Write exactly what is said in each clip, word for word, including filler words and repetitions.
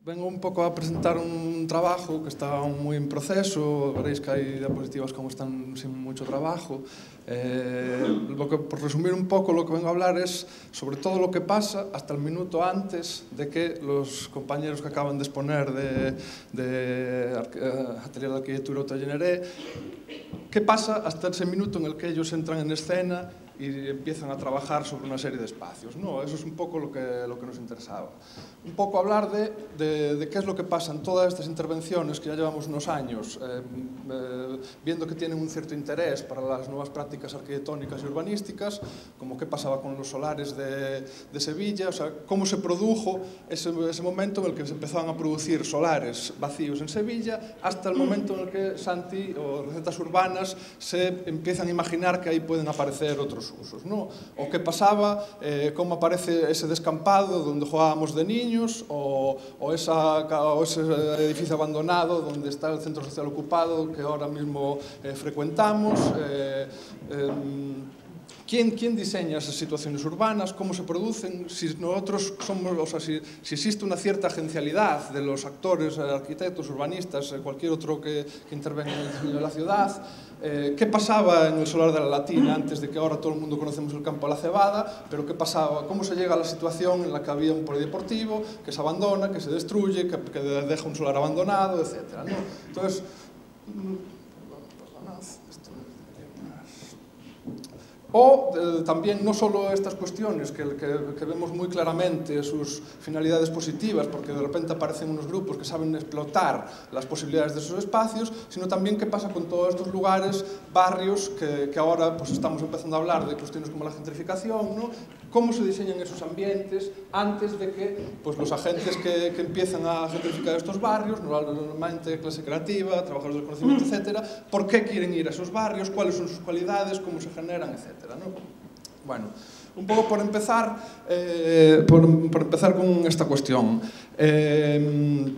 Vengo un pouco a presentar un trabajo que está moi en proceso, veréis que hai diapositivas como están sin mucho trabajo. Eh, lo que, por resumir un poco, lo que vengo a hablar es sobre todo lo que pasa hasta el minuto antes de que los compañeros que acaban de exponer de, de Atelier de Arquitectura Autogeneré, qué pasa hasta ese minuto en el que ellos entran en escena y empiezan a trabajar sobre una serie de espacios, ¿no? Eso es un poco lo que, lo que nos interesaba. Un poco hablar de, de, de qué es lo que pasa en todas estas intervenciones que ya llevamos unos años, eh, eh, viendo que tienen un cierto interés para las nuevas prácticas arquitectónicas y urbanísticas, como qué pasaba con los solares de, de Sevilla, o sea, cómo se produjo ese, ese momento en el que se empezaban a producir solares vacíos en Sevilla, hasta el momento en el que Santi o Recetas Urbanas se empiezan a imaginar que ahí pueden aparecer otros usos, ¿no? O qué pasaba, eh, cómo aparece ese descampado donde jugábamos de niños, o, o, esa, o ese edificio abandonado donde está el centro social ocupado que ahora mismo eh, frecuentamos. Eh, eh, ¿Quién, ¿Quién diseña esas situaciones urbanas? ¿Cómo se producen? Si nosotros somos, o sea, si, si existe una cierta agencialidad de los actores, arquitectos, urbanistas, cualquier otro que, que intervenga en el diseño de la ciudad, eh, ¿qué pasaba en el solar de la Latina antes de que ahora todo el mundo conocemos el campo de la Cebada? Pero ¿qué pasaba? ¿Cómo se llega a la situación en la que había un polideportivo que se abandona, que se destruye, que, que deja un solar abandonado, etcétera, ¿no? Entonces, o eh, también no solo estas cuestiones que, que, que vemos muy claramente sus finalidades positivas, porque de repente aparecen unos grupos que saben explotar las posibilidades de esos espacios, sino también qué pasa con todos estos lugares, barrios, que, que ahora pues, estamos empezando a hablar de cuestiones como la gentrificación, ¿no? Cómo se diseñan esos ambientes antes de que pues, los agentes que, que empiezan a gentrificar estos barrios, normalmente clase creativa, trabajadores del conocimiento, etcétera, por qué quieren ir a esos barrios, cuáles son sus cualidades, cómo se generan, etcétera, ¿no? Bueno, un poco por empezar, eh, por, por empezar con esta cuestión. Eh,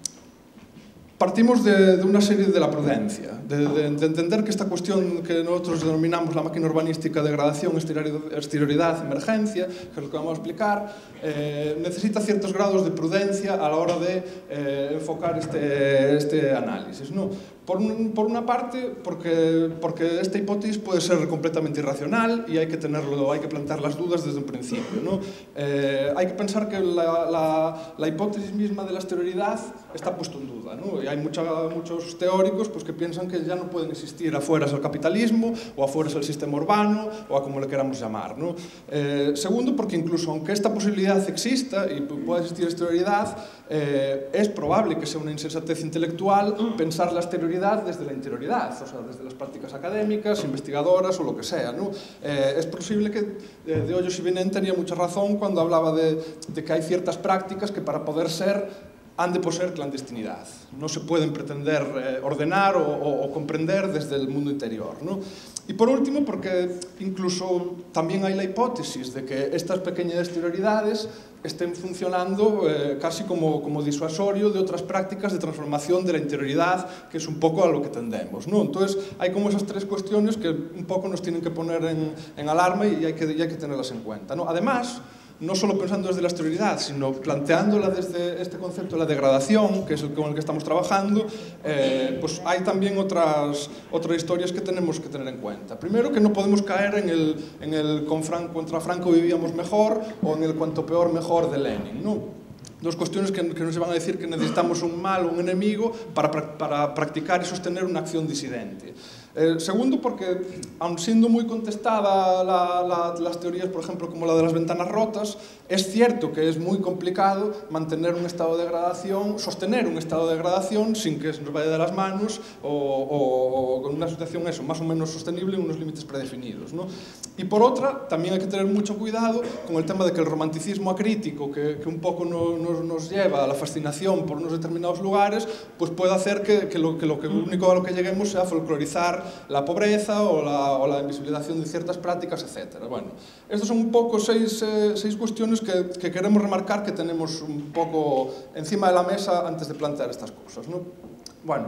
Partimos de, de una serie de la prudencia, de, de, de entender que esta cuestión que nosotros denominamos la máquina urbanística, degradación, exterioridad, emergencia, que es lo que vamos a explicar, eh, necesita ciertos grados de prudencia a la hora de eh, enfocar este, este análisis, ¿no? Por, un, por una parte, porque, porque esta hipótesis puede ser completamente irracional y hay que tenerlo, hay que plantear las dudas desde un principio, ¿no? Eh, hay que pensar que la, la, la hipótesis misma de la exterioridad está puesta en duda, ¿no? Y hay mucha, muchos teóricos pues, que piensan que ya no pueden existir afueras el capitalismo o afueras el sistema urbano o a como le queramos llamar, ¿no? Eh, segundo, porque incluso aunque esta posibilidad exista y pueda existir exterioridad, eh, es probable que sea una insensatez intelectual pensar la exterioridad desde la interioridad, o sea, desde las prácticas académicas, investigadoras o lo que sea, ¿no? Eh, es posible que eh, de Hoyos y Binén tenía mucha razón cuando hablaba de, de que hay ciertas prácticas que para poder ser han de poseer clandestinidad. No se pueden pretender eh, ordenar o, o, o comprender desde el mundo interior, ¿no? Y por último, porque incluso también hay la hipótesis de que estas pequeñas exterioridades estén funcionando eh, casi como, como disuasorio de otras prácticas de transformación de la interioridad, que es un poco a lo que tendemos, ¿no? Entonces, hay como esas tres cuestiones que un poco nos tienen que poner en, en alarma y hay que, y hay que tenerlas en cuenta, ¿no? Además, no solo pensando desde la exterioridad, sino planteándola desde este concepto de la degradación, que es el con el que estamos trabajando, eh, pues hay también otras, otras historias que tenemos que tener en cuenta. Primero, que no podemos caer en el, en el con Franco, contra Franco vivíamos mejor o en el cuanto peor mejor de Lenin, ¿no? Dos cuestiones que, que nos van a decir que necesitamos un mal o un enemigo para, para practicar y sostener una acción disidente. Eh, segundo, porque aun siendo muy contestada la, la, las teorías, por ejemplo, como la de las ventanas rotas, es cierto que es muy complicado mantener un estado de degradación, sostener un estado de degradación sin que se nos vaya de las manos o, o, o con una situación eso, más o menos sostenible en unos límites predefinidos, ¿no? Y por otra, también hay que tener mucho cuidado con el tema de que el romanticismo acrítico, que, que un poco no, nos, nos lleva a la fascinación por unos determinados lugares, pues puede hacer que, que, lo, que lo que único a lo que lleguemos sea folclorizar la pobreza o la, o la invisibilización de ciertas prácticas, etcétera. Bueno, estas son un poco seis, eh, seis cuestiones que, que queremos remarcar que tenemos un poco encima de la mesa antes de plantear estas cosas, ¿no? Bueno,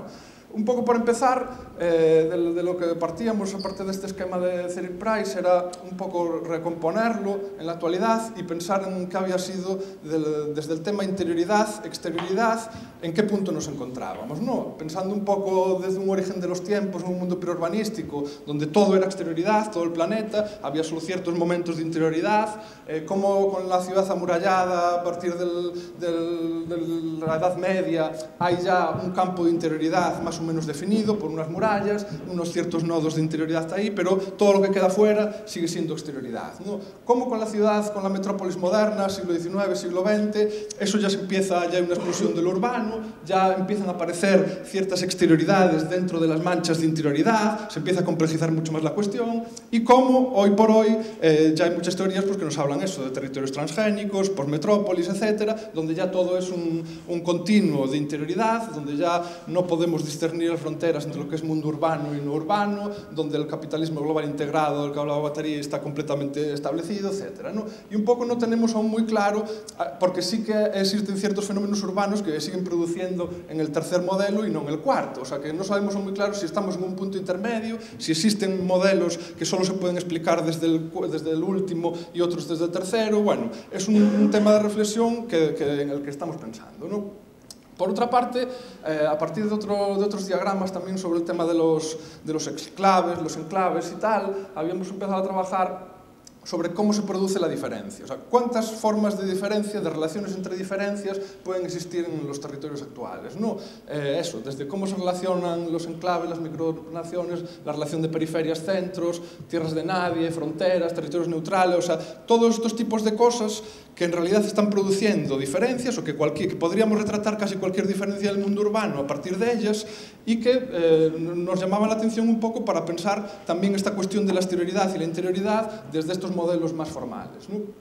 Un pouco por empezar, eh, de, de lo que partíamos, aparte deste esquema de Cyril Price, era un pouco recomponerlo en la actualidad y pensar en que había sido de, desde el tema interioridad, exterioridad, en qué punto nos encontrábamos, ¿no? Pensando un poco desde un origen de los tiempos, en un mundo preurbanístico, donde todo era exterioridad, todo el planeta, había solo ciertos momentos de interioridad, eh, como con la ciudad amurallada, a partir del, del, de la Edad Media, hay ya un campo de interioridad más o menos definido por unas murallas, unos ciertos nodos de interioridad ahí, pero todo lo que queda fuera sigue siendo exterioridad, ¿no? Como con la ciudad, con la metrópolis moderna, siglo diecinueve, siglo veinte, eso ya se empieza, ya hay una explosión de lo urbano, ya empiezan a aparecer ciertas exterioridades dentro de las manchas de interioridad, se empieza a complejizar mucho más la cuestión, y como hoy por hoy eh, ya hay muchas teorías pues, que nos hablan eso, de territorios transgénicos, postmetrópolis, etcétera, donde ya todo es un, un continuo de interioridad, donde ya no podemos discernir las fronteras entre lo que es mundo urbano y no urbano, donde el capitalismo global integrado, del que hablaba Guattari, está completamente establecido, etcétera, ¿no? Y un poco no tenemos aún muy claro, porque sí que existen ciertos fenómenos urbanos que siguen produciendo en el tercer modelo y no en el cuarto, o sea que no sabemos aún muy claro si estamos en un punto intermedio, si existen modelos que solo se pueden explicar desde el, desde el último y otros desde el tercero. Bueno, es un, un tema de reflexión que, que, en el que estamos pensando, ¿no? Por otra parte, eh, a partir de, otro, de otros diagramas también sobre el tema de los, de los exclaves, los enclaves y tal, habíamos empezado a trabajar sobre cómo se produce la diferencia. O sea, cuántas formas de diferencia, de relaciones entre diferencias pueden existir en los territorios actuales, ¿no? Eh, eso, desde cómo se relacionan los enclaves, las micronaciones, la relación de periferias, centros, tierras de nadie, fronteras, territorios neutrales, o sea, todos estos tipos de cosas que en realidad están produciendo diferencias o que, cualquier, que podríamos retratar casi cualquier diferencia del mundo urbano a partir de ellas y que eh, nos llamaban la atención un poco para pensar también esta cuestión de la exterioridad y la interioridad desde estos modelos más formales, ¿no?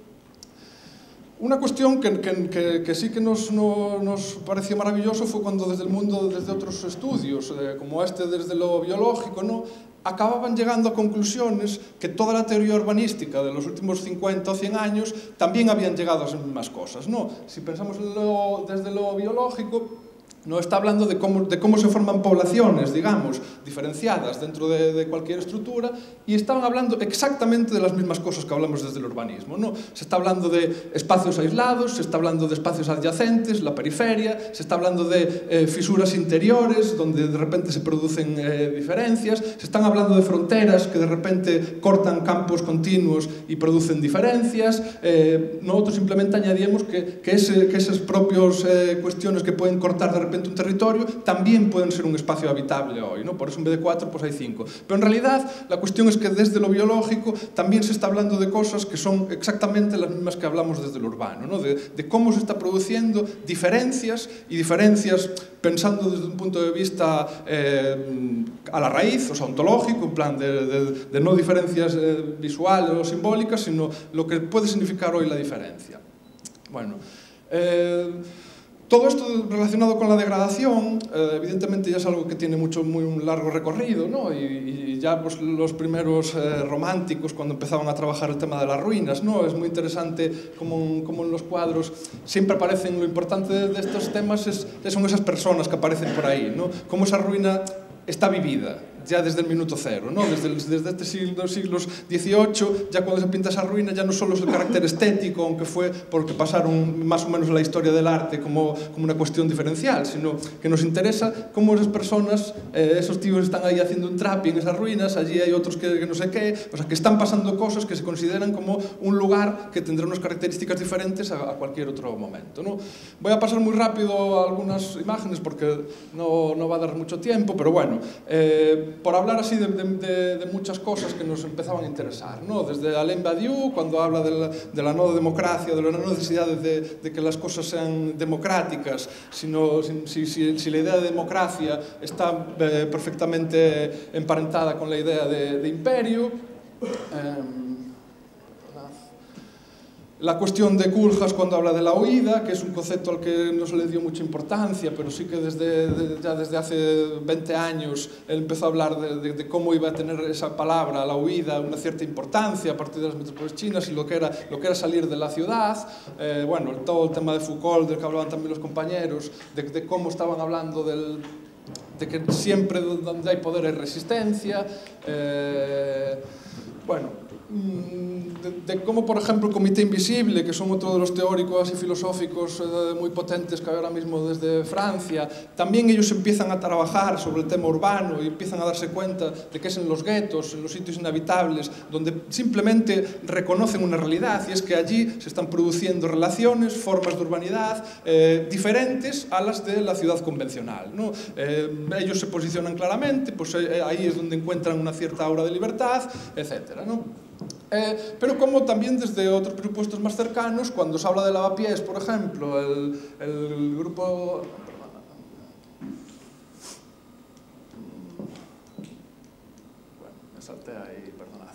Una cuestión que, que, que, que sí que nos, no, nos pareció maravilloso fue cuando desde el mundo, desde otros estudios, eh, como este desde lo biológico, ¿no?, acababan llegando a conclusiones que toda la teoría urbanística de los últimos cincuenta o cien años también habían llegado a esas mismas cosas, ¿no? Si pensamos en lo, desde lo biológico, no está hablando de cómo, de cómo se forman poblaciones, digamos, diferenciadas dentro de, de cualquier estructura, y estaban hablando exactamente de las mismas cosas que hablamos desde el urbanismo, ¿no? Se está hablando de espacios aislados, se está hablando de espacios adyacentes, la periferia, se está hablando de eh, fisuras interiores, donde de repente se producen eh, diferencias, se están hablando de fronteras que de repente cortan campos continuos y producen diferencias. Eh, nosotros simplemente añadíamos que, que, ese, que esas propias eh, cuestiones que pueden cortar de repente un territorio también pueden ser un espacio habitable hoy, ¿no? Por eso en vez de cuatro pues hay cinco. Pero en realidad la cuestión es que desde lo biológico también se está hablando de cosas que son exactamente las mismas que hablamos desde lo urbano, ¿no? De, de cómo se está produciendo diferencias y diferencias pensando desde un punto de vista eh, a la raíz, o sea, ontológico, en plan de, de, de no diferencias eh, visuales o simbólicas, sino lo que puede significar hoy la diferencia. Bueno, eh, todo esto relacionado con la degradación, eh, evidentemente ya es algo que tiene mucho, muy un largo recorrido, ¿no? Y, y ya pues, los primeros eh, románticos, cuando empezaban a trabajar el tema de las ruinas, ¿no? Es muy interesante como, como en los cuadros siempre aparecen, lo importante de, de estos temas es, son esas personas que aparecen por ahí, ¿no? Cómo esa ruina está vivida, ya desde el minuto cero, ¿no? Desde, desde este siglo, siglos dieciocho, ya cuando se pinta esa ruina ya no solo es el carácter estético, aunque fue porque pasaron más o menos en la historia del arte como, como una cuestión diferencial, sino que nos interesa cómo esas personas, eh, esos tíos están ahí haciendo un trapi en esas ruinas, allí hay otros que, que no sé qué, o sea, que están pasando cosas que se consideran como un lugar que tendrá unas características diferentes a, a cualquier otro momento, ¿no? Voy a pasar muy rápido a algunas imágenes porque no, no va a dar mucho tiempo, pero bueno, eh, por hablar así de, de, de muchas cosas que nos empezaban a interesar, ¿no? Desde Alain Badiou, cuando habla de la, de la no democracia, de la no necesidad de, de que las cosas sean democráticas, sino si, si, si la idea de democracia está eh, perfectamente emparentada con la idea de, de imperio. Eh, La cuestión de Koolhaas cuando habla de la huida, que es un concepto al que no se le dio mucha importancia, pero sí que desde, de, ya desde hace veinte años él empezó a hablar de, de, de cómo iba a tener esa palabra, la huida, una cierta importancia a partir de las metrópolis chinas y lo que era, lo que era salir de la ciudad. Eh, bueno, todo el tema de Foucault, del que hablaban también los compañeros, de, de cómo estaban hablando del... de que siempre donde hai poder hai resistencia, eh, bueno, De, de como, por ejemplo, el Comité Invisible, que son otro de los teóricos y filosóficos eh, muy potentes que hay ahora mismo desde Francia, también ellos empiezan a trabajar sobre el tema urbano y empiezan a darse cuenta de que es en los guetos, en los sitios inhabitables, donde simplemente reconocen una realidad, y es que allí se están produciendo relaciones, formas de urbanidad eh, diferentes a las de la ciudad convencional, ¿no? Eh, ellos se posicionan claramente, pues eh, ahí es donde encuentran una cierta aura de libertad, etcétera, ¿no? Eh, pero como también desde otros presupuestos más cercanos, cuando se habla de lavapiés, por ejemplo, el, el grupo... Bueno, me salté ahí, perdonad.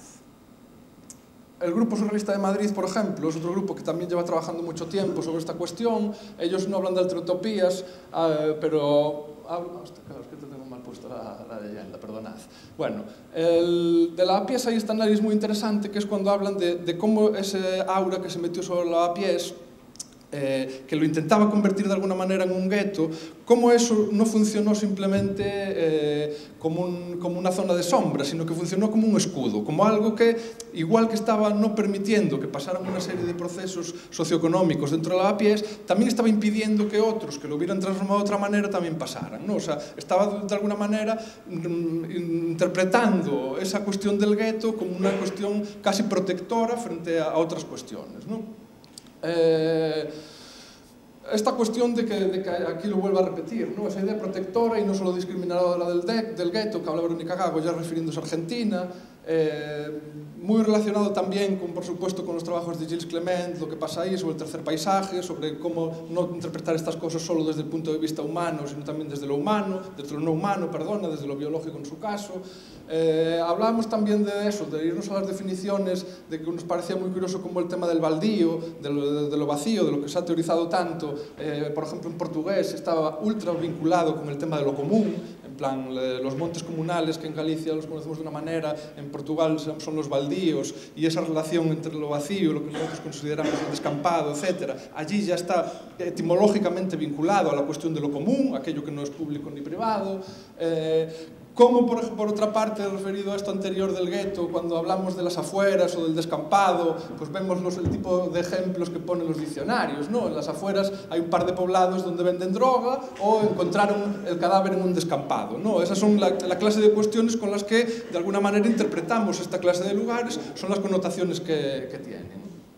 El Grupo Surrealista de Madrid, por ejemplo, es otro grupo que también lleva trabajando mucho tiempo sobre esta cuestión. Ellos no hablan de alterutopías, eh, pero... Hostia, claro, es que te tengo mal puesto la, la leyenda, perdonad. Bueno, el, de lavapiés hay este análisis muy interesante, que es cuando hablan de, de cómo ese aura que se metió sobre el lavapiés, eh, que lo intentaba convertir de alguna manera en un gueto, cómo eso no funcionó simplemente eh, como, un, como una zona de sombra, sino que funcionó como un escudo, como algo que, igual que estaba no permitiendo que pasaran una serie de procesos socioeconómicos dentro de lavapiés, también estaba impidiendo que otros, que lo hubieran transformado de otra manera, también pasaran, ¿no? O sea, estaba de alguna manera interpretando esa cuestión del gueto como una cuestión casi protectora frente a, a otras cuestiones, ¿no? Eh, esta cuestión de que, de que aquí lo vuelvo a repetir, ¿no? Esa idea protectora y no solo discriminadora del, de, del gueto, que habla Verónica Gago ya refiriéndose a Argentina, eh, muy relacionado también, con, por supuesto, con los trabajos de Gilles Clement, lo que pasa ahí sobre el tercer paisaje, sobre cómo no interpretar estas cosas solo desde el punto de vista humano, sino también desde lo humano, desde lo no humano, perdona, desde lo biológico en su caso. Eh, hablábamos también de eso, de irnos a las definiciones, de que nos parecía muy curioso como el tema del baldío, de lo, de, de lo vacío, de lo que se ha teorizado tanto, eh, por ejemplo en portugués estaba ultra vinculado con el tema de lo común, en plan los montes comunales, que en Galicia los conocemos de una manera, en Portugal son los baldíos, y esa relación entre lo vacío, lo que nosotros consideramos el descampado, etcétera, allí ya está etimológicamente vinculado a la cuestión de lo común, aquello que no es público ni privado. Eh, Como, por, por otra parte, referido a esto anterior del gueto, cuando hablamos de las afueras o del descampado, pues vemos los, el tipo de ejemplos que ponen los diccionarios, ¿no? En las afueras hay un par de poblados donde venden droga o encontraron el cadáver en un descampado, ¿no? Esas son la, la clase de cuestiones con las que, de alguna manera, interpretamos esta clase de lugares, son las connotaciones que, que tienen.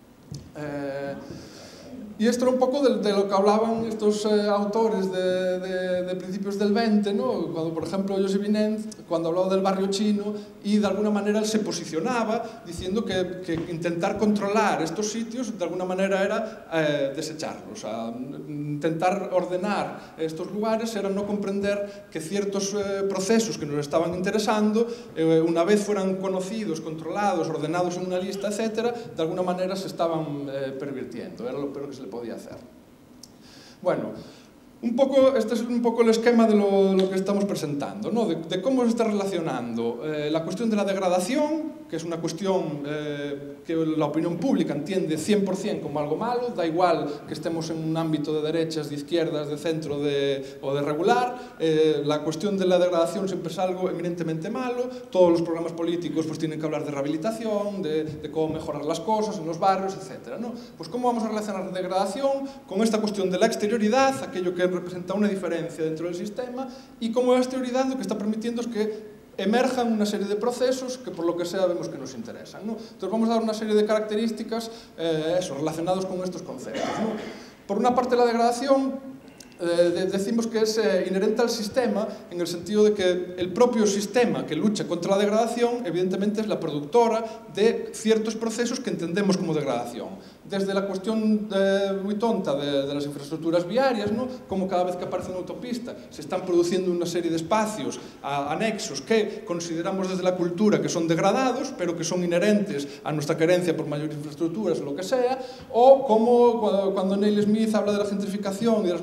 Eh, Y esto era un poco de, de lo que hablaban estos eh, autores de, de, de principios del veinte, ¿no? Cuando, por ejemplo, José Vinent, cuando hablaba del barrio chino, y de alguna manera él se posicionaba diciendo que, que intentar controlar estos sitios de alguna manera era eh, desecharlos. O sea, intentar ordenar estos lugares era no comprender que ciertos eh, procesos que nos estaban interesando, eh, una vez fueran conocidos, controlados, ordenados en una lista, etcétera, de alguna manera se estaban eh, pervirtiendo. Era lo peor que se le podía hacer. Bueno, un poco, este es un poco el esquema de lo, lo que estamos presentando, ¿no? de, de cómo se está relacionando eh, la cuestión de la degradación, que es una cuestión eh, que la opinión pública entiende cien por cien como algo malo, da igual que estemos en un ámbito de derechas, de izquierdas, de centro de, o de regular, eh, la cuestión de la degradación siempre es algo eminentemente malo, todos los programas políticos pues tienen que hablar de rehabilitación, de, de cómo mejorar las cosas en los barrios, etcétera, ¿no? Pues cómo vamos a relacionar la degradación con esta cuestión de la exterioridad, aquello que representa una diferencia dentro del sistema, y cómo la exterioridad lo que está permitiendo es que emerjan una serie de procesos que por lo que sea vemos que nos interesan, ¿no? Entonces vamos a dar una serie de características eh, eso, relacionados con estos conceptos, ¿no? Por una parte, la degradación eh, decimos que es eh, inherente al sistema, en el sentido de que el propio sistema que lucha contra la degradación evidentemente es la productora de ciertos procesos que entendemos como degradación, desde la cuestión eh, muy tonta de, de las infraestructuras viarias, ¿no? Como cada vez que aparece una autopista se están produciendo una serie de espacios a, anexos que consideramos desde la cultura que son degradados, pero que son inherentes a nuestra querencia por mayores infraestructuras o lo que sea, o como cuando Neil Smith habla de la gentrificación y de las nuevas fronteras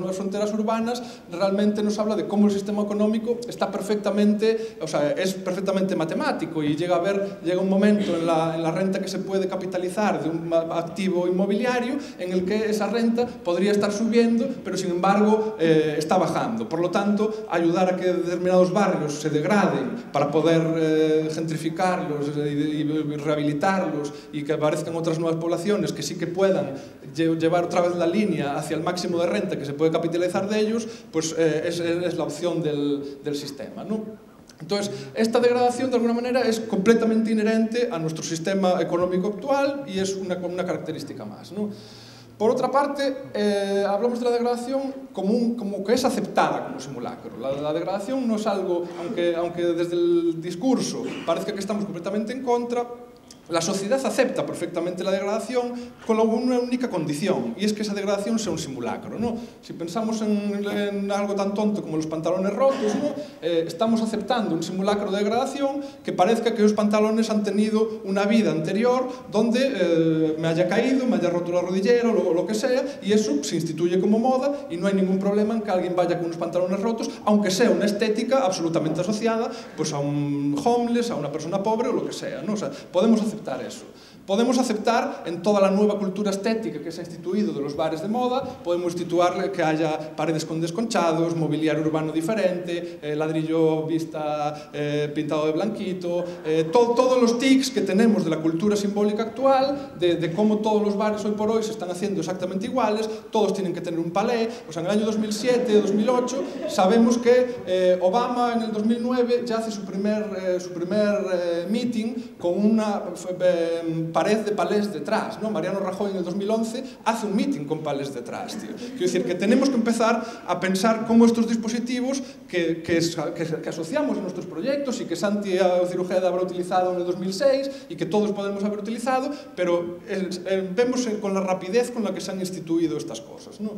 esferas urbanas realmente nos habla de cómo el sistema económico está perfectamente, o sea, es perfectamente matemático y llega a haber, llega un momento en la, en la renta que se puede capitalizar de un activo inmobiliario en el que esa renta podría estar subiendo, pero sin embargo eh, está bajando. Por lo tanto, ayudar a que determinados barrios se degraden para poder eh, gentrificarlos y, y rehabilitarlos y que aparezcan otras nuevas poblaciones que sí que puedan llevar otra vez la línea hacia el máximo de renta que se puede capitalizar de ellos, pues eh, es, es la opción del, del sistema, ¿no? Entonces, esta degradación de alguna manera es completamente inherente a nuestro sistema económico actual y es una, una característica más, ¿no? Por otra parte, eh, hablamos de la degradación como, un, como que es aceptada como simulacro. La, la degradación no es algo, aunque, aunque desde el discurso parezca que estamos completamente en contra, la sociedad acepta perfectamente la degradación con una única condición, y es que esa degradación sea un simulacro, ¿no? Si pensamos en, en algo tan tonto como los pantalones rotos, ¿no? eh, estamos aceptando un simulacro de degradación que parezca que los pantalones han tenido una vida anterior donde eh, me haya caído, me haya roto la rodillera o lo, lo que sea, y eso se instituye como moda y no hay ningún problema en que alguien vaya con unos pantalones rotos, aunque sea una estética absolutamente asociada pues, a un homeless, a una persona pobre o lo que sea, ¿no? O sea, podemos aceptar eso. Podemos aceptar en toda la nueva cultura estética que se ha instituido de los bares de moda, podemos instituir que haya paredes con desconchados, mobiliario urbano diferente, eh, ladrillo vista eh, pintado de blanquito, eh, to todos los tics que tenemos de la cultura simbólica actual, de, de cómo todos los bares hoy por hoy se están haciendo exactamente iguales, todos tienen que tener un palé. O sea, en el año dos mil siete, dos mil ocho, sabemos que eh, Obama en el dos mil nueve ya hace su primer, eh, su primer eh, meeting con una eh, pared de palés detrás, ¿no? Mariano Rajoy en el dos mil once hace un meeting con palés detrás, tío. Quiero decir que tenemos que empezar a pensar cómo estos dispositivos que, que, que, que asociamos a nuestros proyectos y que Santi Cirujeda habrá utilizado en el dos mil seis y que todos podemos haber utilizado, pero eh, eh, vemos con la rapidez con la que se han instituido estas cosas, ¿no?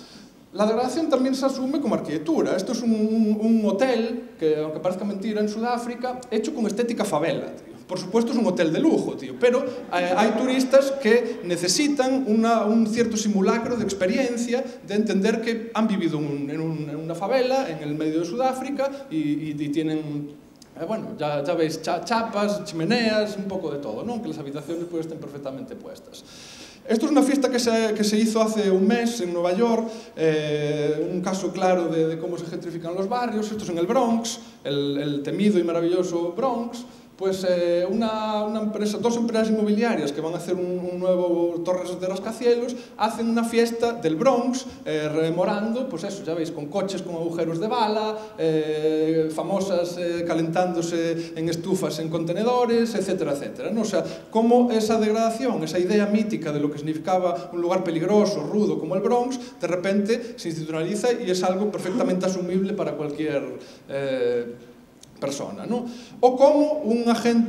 La degradación también se asume como arquitectura. Esto es un, un, un hotel, que aunque parezca mentira, en Sudáfrica, hecho con estética favela, tío. Por supuesto es un hotel de lujo, tío, pero eh, hay turistas que necesitan una, un cierto simulacro de experiencia, de entender que han vivido un, en, un, en una favela, en el medio de Sudáfrica, y, y, y tienen, eh, bueno, ya, ya veis, cha, chapas, chimeneas, un poco de todo, ¿no? Que las habitaciones pues, estén perfectamente puestas. Esto es una fiesta que se, que se hizo hace un mes en Nueva York, eh, un caso claro de, de cómo se gentrifican los barrios. Esto es en el Bronx, el, el temido y maravilloso Bronx. Pues eh, una, una empresa, dos empresas inmobiliarias que van a hacer un, un nuevo Torres de Rascacielos hacen una fiesta del Bronx, eh, rememorando, pues eso, ya veis, con coches con agujeros de bala, eh, famosas eh, calentándose en estufas en contenedores, etcétera, etcétera, ¿no? O sea, cómo esa degradación, esa idea mítica de lo que significaba un lugar peligroso, rudo como el Bronx, de repente se institucionaliza y es algo perfectamente asumible para cualquier eh, persona, ¿no? O como un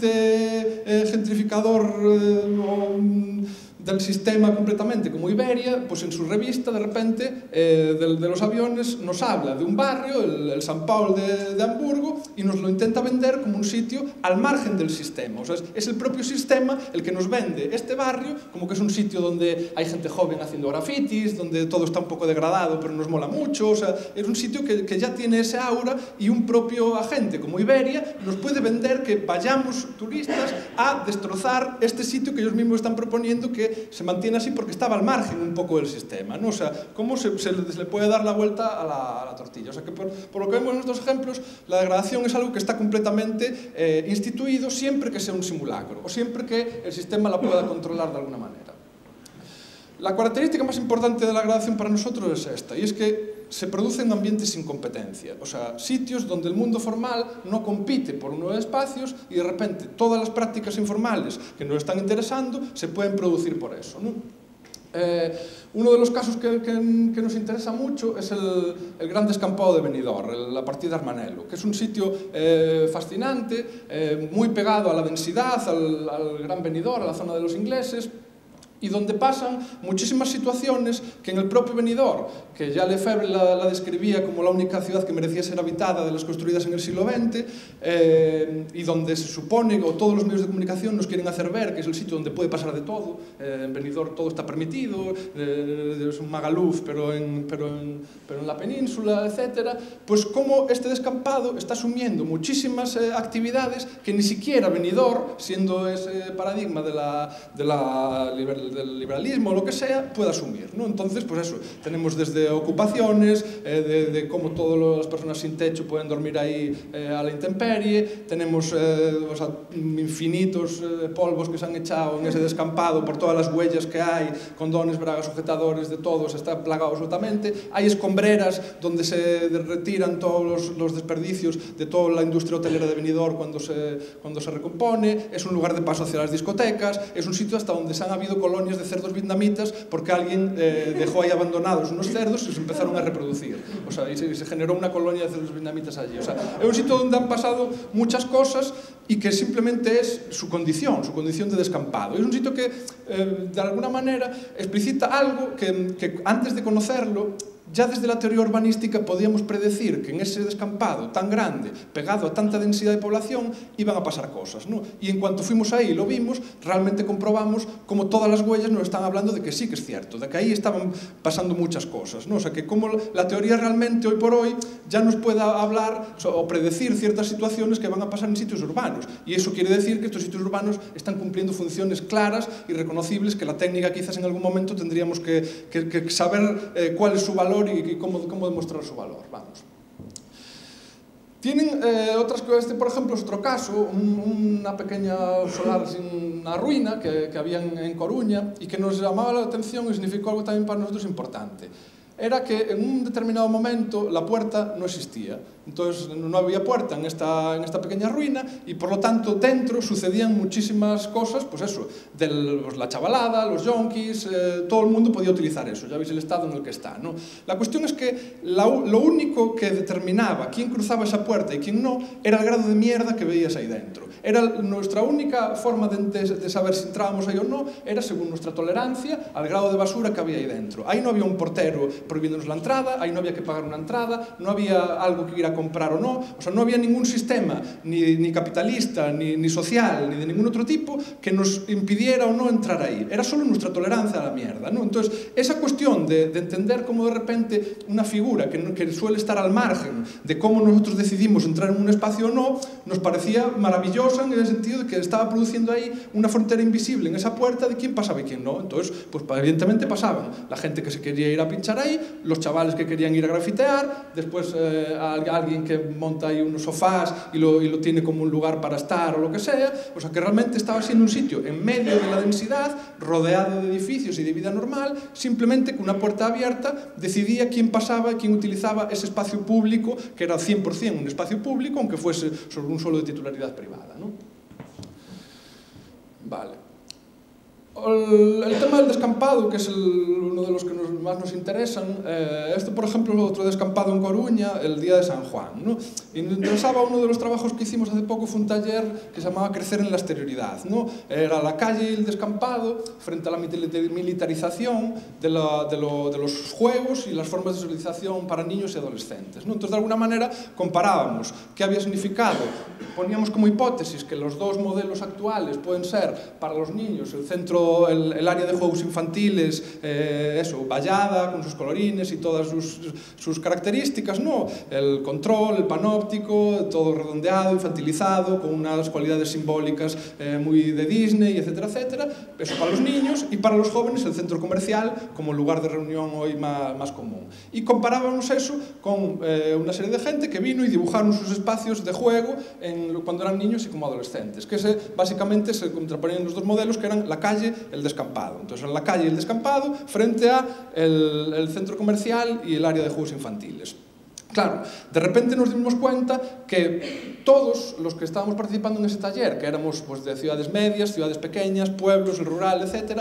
agente eh, gentrificador eh, o, um, del sistema completamente, como Iberia, pues en su revista, de repente, eh, de, de los aviones, nos habla de un barrio, el, el San Paul de, de Hamburgo, y nos lo intenta vender como un sitio al margen del sistema. O sea, es, es el propio sistema el que nos vende este barrio como que es un sitio donde hay gente joven haciendo grafitis, donde todo está un poco degradado, pero nos mola mucho. O sea, es un sitio que, que ya tiene ese aura, y un propio agente como Iberia nos puede vender que vayamos turistas a destrozar este sitio que ellos mismos están proponiendo, que se mantiene así porque estaba al margen un poco del sistema, ¿no? O sea, cómo se, se, se le puede dar la vuelta a la, a la tortilla. O sea, que por, por lo que vemos en estos ejemplos, la degradación es algo que está completamente eh, instituido siempre que sea un simulacro, o siempre que el sistema la pueda controlar de alguna manera. La característica más importante de la degradación para nosotros es esta, y es que se producen ambientes sin competencia, o sea, sitios donde el mundo formal no compite por unos espacios y de repente todas las prácticas informales que nos están interesando se pueden producir por eso, ¿no? Eh, uno de los casos que, que, que nos interesa mucho es el, el Gran Descampado de Benidorm, el, la partida Armanello, que es un sitio eh, fascinante, eh, muy pegado a la densidad, al, al Gran Benidorm, a la zona de los ingleses, y donde pasan muchísimas situaciones que en el propio Benidorm, que ya Lefebvre la, la describía como la única ciudad que merecía ser habitada de las construidas en el siglo veinte, eh, y donde se supone, o todos los medios de comunicación nos quieren hacer ver que es el sitio donde puede pasar de todo, eh, en Benidorm todo está permitido, eh, es un Magaluf pero en, pero, en, pero en la península, etcétera, pues como este descampado está asumiendo muchísimas eh, actividades que ni siquiera Benidorm, siendo ese paradigma de la, de la liber, del liberalismo o lo que sea, puede asumir, ¿no? Entonces, pues eso, tenemos desde ocupaciones, eh, de, de cómo todas las personas sin techo pueden dormir ahí eh, a la intemperie, tenemos eh, o sea, infinitos eh, polvos que se han echado en ese descampado por todas las huellas que hay, condones, bragas, sujetadores, de todo, se está plagado absolutamente, hay escombreras donde se retiran todos los, los desperdicios de toda la industria hotelera de Benidorm cuando se, cuando se recompone, es un lugar de paso hacia las discotecas, es un sitio hasta donde se han habido colonias de cerdos vietnamitas porque alguien eh, dejó ahí abandonados unos cerdos y se empezaron a reproducir. O sea, y se, y se generó una colonia de cerdos vietnamitas allí. O sea, es un sitio donde han pasado muchas cosas y que simplemente es su condición, su condición de descampado. Es un sitio que, eh, de alguna manera, explicita algo que, que antes de conocerlo, ya desde la teoría urbanística podíamos predecir que en ese descampado tan grande, pegado a tanta densidad de población, iban a pasar cosas, ¿no? Y en cuanto fuimos ahí y lo vimos, realmente comprobamos como todas las huellas nos están hablando de que sí que es cierto, de que ahí estaban pasando muchas cosas, ¿no? O sea, que como la teoría realmente hoy por hoy ya nos pueda hablar o predecir ciertas situaciones que van a pasar en sitios urbanos. Y eso quiere decir que estos sitios urbanos están cumpliendo funciones claras y reconocibles que la técnica quizás en algún momento tendríamos que, que, que saber eh, cuál es su valor y cómo, cómo demostrar su valor. Vamos. Tienen eh, otras cosas, este por ejemplo es otro caso, un, una pequeña solar sin una ruina que, que había en, en Coruña y que nos llamaba la atención y significó algo también para nosotros importante. Era que en un determinado momento la puerta no existía. Entonces no había puerta en esta, en esta pequeña ruina y por lo tanto dentro sucedían muchísimas cosas, pues eso, de pues, la chavalada, los yonkis, eh, todo el mundo podía utilizar eso, ya veis el estado en el que está, ¿no? La cuestión es que la, lo único que determinaba quién cruzaba esa puerta y quién no era el grado de mierda que veías ahí dentro. Era nuestra única forma de, de, de saber si entrábamos ahí o no, era según nuestra tolerancia al grado de basura que había ahí dentro. Ahí no había un portero prohibiéndonos la entrada, ahí no había que pagar una entrada, no había algo que ir a comprar o no, o sea, no había ningún sistema, ni, ni capitalista, ni, ni social, ni de ningún otro tipo, que nos impidiera o no entrar ahí. Era solo nuestra tolerancia a la mierda, ¿no? Entonces, esa cuestión de, de entender cómo de repente una figura que, que suele estar al margen de cómo nosotros decidimos entrar en un espacio o no, nos parecía maravillosa en el sentido de que estaba produciendo ahí una frontera invisible en esa puerta de quién pasaba y quién no. Entonces, pues evidentemente pasaban la gente que se quería ir a pinchar ahí, los chavales que querían ir a grafitear, después eh, alguien que monta ahí unos sofás y lo, y lo tiene como un lugar para estar o lo que sea. O sea, que realmente estaba siendo un sitio en medio de la densidad, rodeado de edificios y de vida normal, simplemente con una puerta abierta decidía quién pasaba, quién utilizaba ese espacio público, que era cien por cien un espacio público, aunque fuese sobre un suelo de titularidad privada, ¿no? Vale. El, el tema del descampado, que es el, uno de los que nos, más nos interesan, eh, esto por ejemplo es otro descampado en Coruña, el día de San Juan, ¿no? Y nos interesaba, uno de los trabajos que hicimos hace poco fue un taller que se llamaba Crecer en la exterioridad, ¿no? Era la calle y el descampado frente a la militarización de, la, de, lo, de los juegos y las formas de socialización para niños y adolescentes, ¿no? Entonces de alguna manera comparábamos qué había significado, poníamos como hipótesis que los dos modelos actuales pueden ser para los niños el centro El, el área de juegos infantiles, eh, eso, vallada, con sus colorines y todas sus, sus características, ¿no? El control, el panóptico, todo redondeado, infantilizado, con unas cualidades simbólicas eh, muy de Disney, etcétera, etcétera. Eso para los niños, y para los jóvenes el centro comercial como lugar de reunión hoy más, más común. Y comparábamos eso con eh, una serie de gente que vino y dibujaron sus espacios de juego en, cuando eran niños y como adolescentes, que se, básicamente se contraponían los dos modelos, que eran la calle, el descampado. Entonces, en la calle y el descampado frente a el, el centro comercial y el área de juegos infantiles. Claro, de repente nos dimos cuenta que todos los que estábamos participando en ese taller, que éramos pues, de ciudades medias, ciudades pequeñas, pueblos, el rural, etcétera,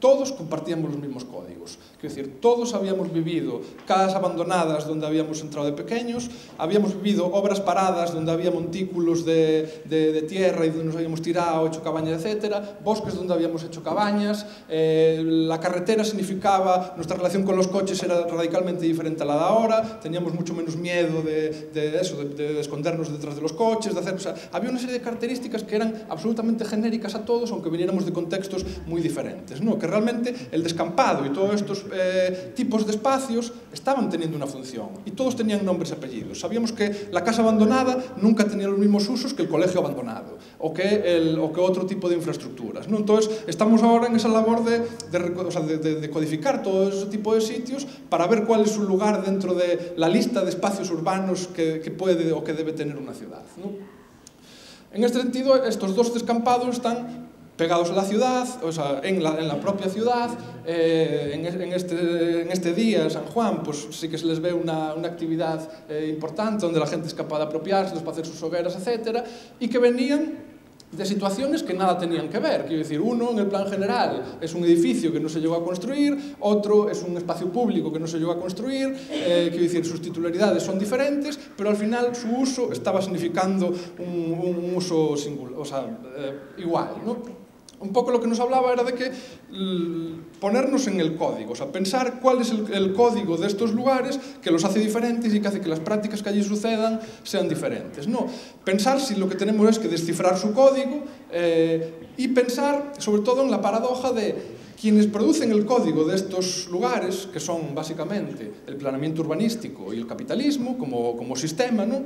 todos compartíamos los mismos códigos. Quiero decir, todos habíamos vivido casas abandonadas donde habíamos entrado de pequeños, habíamos vivido obras paradas donde había montículos de, de, de tierra y donde nos habíamos tirado, hecho cabañas, etcétera, bosques donde habíamos hecho cabañas, eh, la carretera significaba, nuestra relación con los coches era radicalmente diferente a la de ahora, teníamos mucho menos miedo de, de eso, de, de escondernos detrás de los coches, de hacer, o sea, había una serie de características que eran absolutamente genéricas a todos, aunque viniéramos de contextos muy diferentes, ¿no? Que realmente el descampado y todos estos eh, tipos de espacios estaban teniendo una función y todos tenían nombres y apellidos. Sabíamos que la casa abandonada nunca tenía los mismos usos que el colegio abandonado o que, el, o que otro tipo de infraestructuras, ¿no? Entonces, estamos ahora en esa labor de, de, o sea, de, de, de codificar todo ese tipo de sitios para ver cuál es su lugar dentro de la lista de espacios urbanos que, que puede o que debe tener una ciudad, ¿no? En este sentido, estos dos descampados están pegados a la ciudad, o sea, en la, en la propia ciudad, eh, en, en, este, en este día, San Juan, pues sí que se les ve una, una actividad eh, importante donde la gente es capaz de apropiarse para hacer sus hogueras, etcétera, y que venían de situaciones que nada tenían que ver. Quiero decir, uno, en el plan general, es un edificio que no se llegó a construir, otro es un espacio público que no se llegó a construir, eh, quiero decir, sus titularidades son diferentes, pero al final su uso estaba significando un, un uso singular, o sea, eh, igual, ¿no? Un poco lo que nos hablaba era de que ponernos en el código, o sea, pensar cuál es el, el código de estos lugares que los hace diferentes y que hace que las prácticas que allí sucedan sean diferentes, ¿no? Pensar si lo que tenemos es que descifrar su código eh, y pensar sobre todo en la paradoja de quienes producen el código de estos lugares, que son básicamente el planeamiento urbanístico y el capitalismo como, como sistema, ¿no?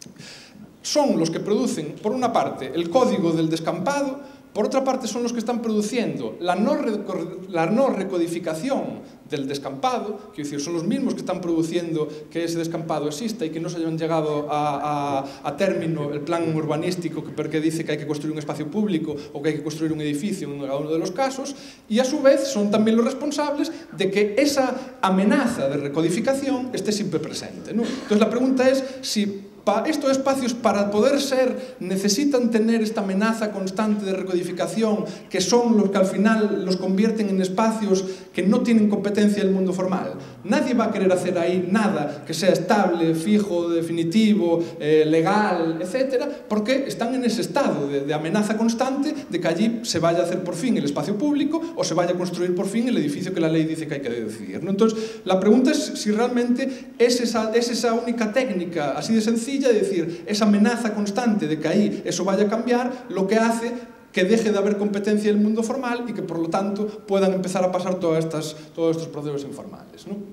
Son los que producen, por una parte, el código del descampado. Por otra parte, son los que están produciendo la no, la no recodificación del descampado, quiero decir, son los mismos que están produciendo que ese descampado exista y que no se hayan llegado a, a, a término el plan urbanístico que, que dice que hay que construir un espacio público o que hay que construir un edificio en cada uno de los casos, y a su vez son también los responsables de que esa amenaza de recodificación esté siempre presente, ¿no? Entonces la pregunta es si estos espacios, para poder ser, necesitan tener esta amenaza constante de recodificación, que son los que al final los convierten en espacios que no tienen competencia del mundo formal. Nadie va a querer hacer ahí nada que sea estable, fijo, definitivo, eh, legal, etcétera, porque están en ese estado de, de amenaza constante de que allí se vaya a hacer por fin el espacio público o se vaya a construir por fin el edificio que la ley dice que hay que decidir, ¿no? Entonces, la pregunta es si realmente es esa, es esa única técnica así de sencilla, es decir, esa amenaza constante de que ahí eso vaya a cambiar, lo que hace que deje de haber competencia en el mundo formal y que por lo tanto puedan empezar a pasar todas estas, todos estos procesos informales, ¿no?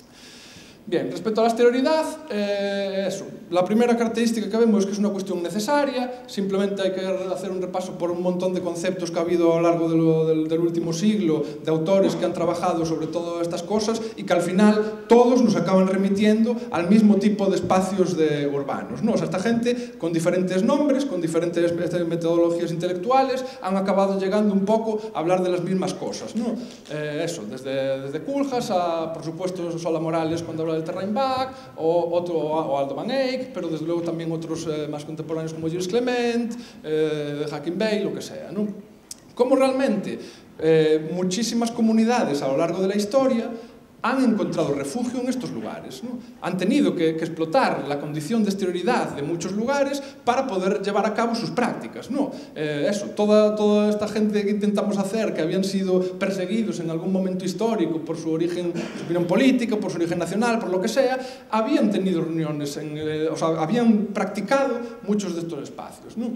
Bien, respecto a la exterioridad, eh, eso. La primera característica que vemos es que es una cuestión necesaria, simplemente hay que hacer un repaso por un montón de conceptos que ha habido a lo largo de lo, del, del último siglo, de autores que han trabajado sobre todas estas cosas y que al final todos nos acaban remitiendo al mismo tipo de espacios de urbanos, ¿no? O sea, esta gente con diferentes nombres, con diferentes metodologías intelectuales, han acabado llegando un poco a hablar de las mismas cosas, ¿no? Eh, eso, desde, desde Koolhaas a, por supuesto, Sola Morales cuando habla del Terrainback, o, otro, o Aldo Van Eyck, pero desde luego también otros eh, más contemporáneos como Gilles Clement, eh, Hacking Bay, lo que sea, ¿no? Como realmente eh, muchísimas comunidades a lo largo de la historia han encontrado refugio en estos lugares, ¿no? Han tenido que, que explotar la condición de exterioridad de muchos lugares para poder llevar a cabo sus prácticas, ¿no? Eh, eso, toda, toda esta gente que intentamos hacer, que habían sido perseguidos en algún momento histórico por su origen, su opinión política, por su origen nacional, por lo que sea, habían tenido reuniones, en, eh, o sea, habían practicado muchos de estos espacios, ¿no?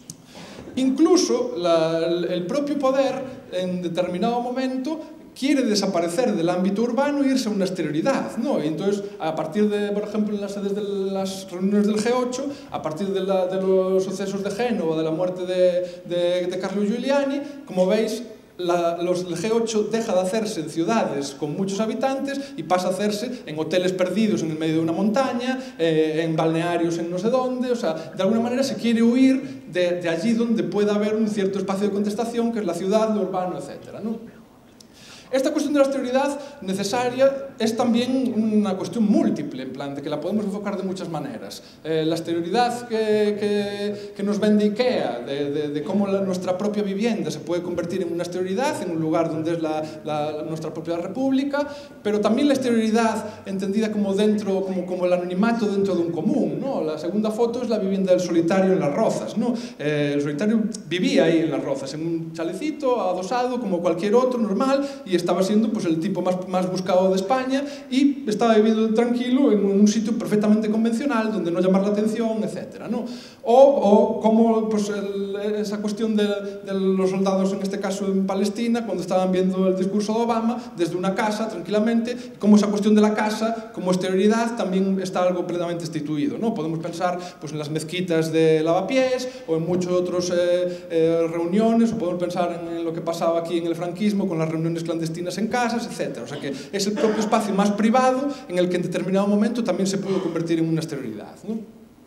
Incluso la, el propio poder, en determinado momento, quiere desaparecer del ámbito urbano e irse a una exterioridad, ¿no? Y entonces, a partir de, por ejemplo, en las sedes de las reuniones del G ocho, a partir de, la, de los sucesos de Génova, de la muerte de, de, de Carlo Giuliani, como veis, la, los, el G ocho deja de hacerse en ciudades con muchos habitantes y pasa a hacerse en hoteles perdidos en el medio de una montaña, eh, en balnearios en no sé dónde, o sea, de alguna manera se quiere huir de, de allí donde pueda haber un cierto espacio de contestación, que es la ciudad, lo urbano, etcétera, ¿no? Esta cuestión de la exterioridad necesaria es también una cuestión múltiple, en plan, de que la podemos enfocar de muchas maneras. Eh, la exterioridad que, que, que nos vende IKEA, de, de, de cómo la, nuestra propia vivienda se puede convertir en una exterioridad, en un lugar donde es la, la, nuestra propia república, pero también la exterioridad entendida como, dentro, como, como el anonimato dentro de un común, ¿no? La segunda foto es la vivienda del solitario en Las Rozas, ¿no? Eh, el solitario vivía ahí en Las Rozas, en un chalecito adosado como cualquier otro, normal, y estaba siendo pues, el tipo más, más buscado de España y estaba viviendo tranquilo en un sitio perfectamente convencional donde no llamar la atención, etcétera, ¿no? O, o como pues, el, esa cuestión de, de los soldados, en este caso en Palestina, cuando estaban viendo el discurso de Obama desde una casa, tranquilamente, como esa cuestión de la casa como exterioridad también está algo plenamente instituido, ¿no? Podemos pensar pues, en las mezquitas de Lavapiés o en muchos otros eh, eh, reuniones, o podemos pensar en, en lo que pasaba aquí en el franquismo con las reuniones clandestinas en casas, etcétera. O sea que es el propio espacio más privado en el que en determinado momento también se pudo convertir en una exterioridad, ¿no?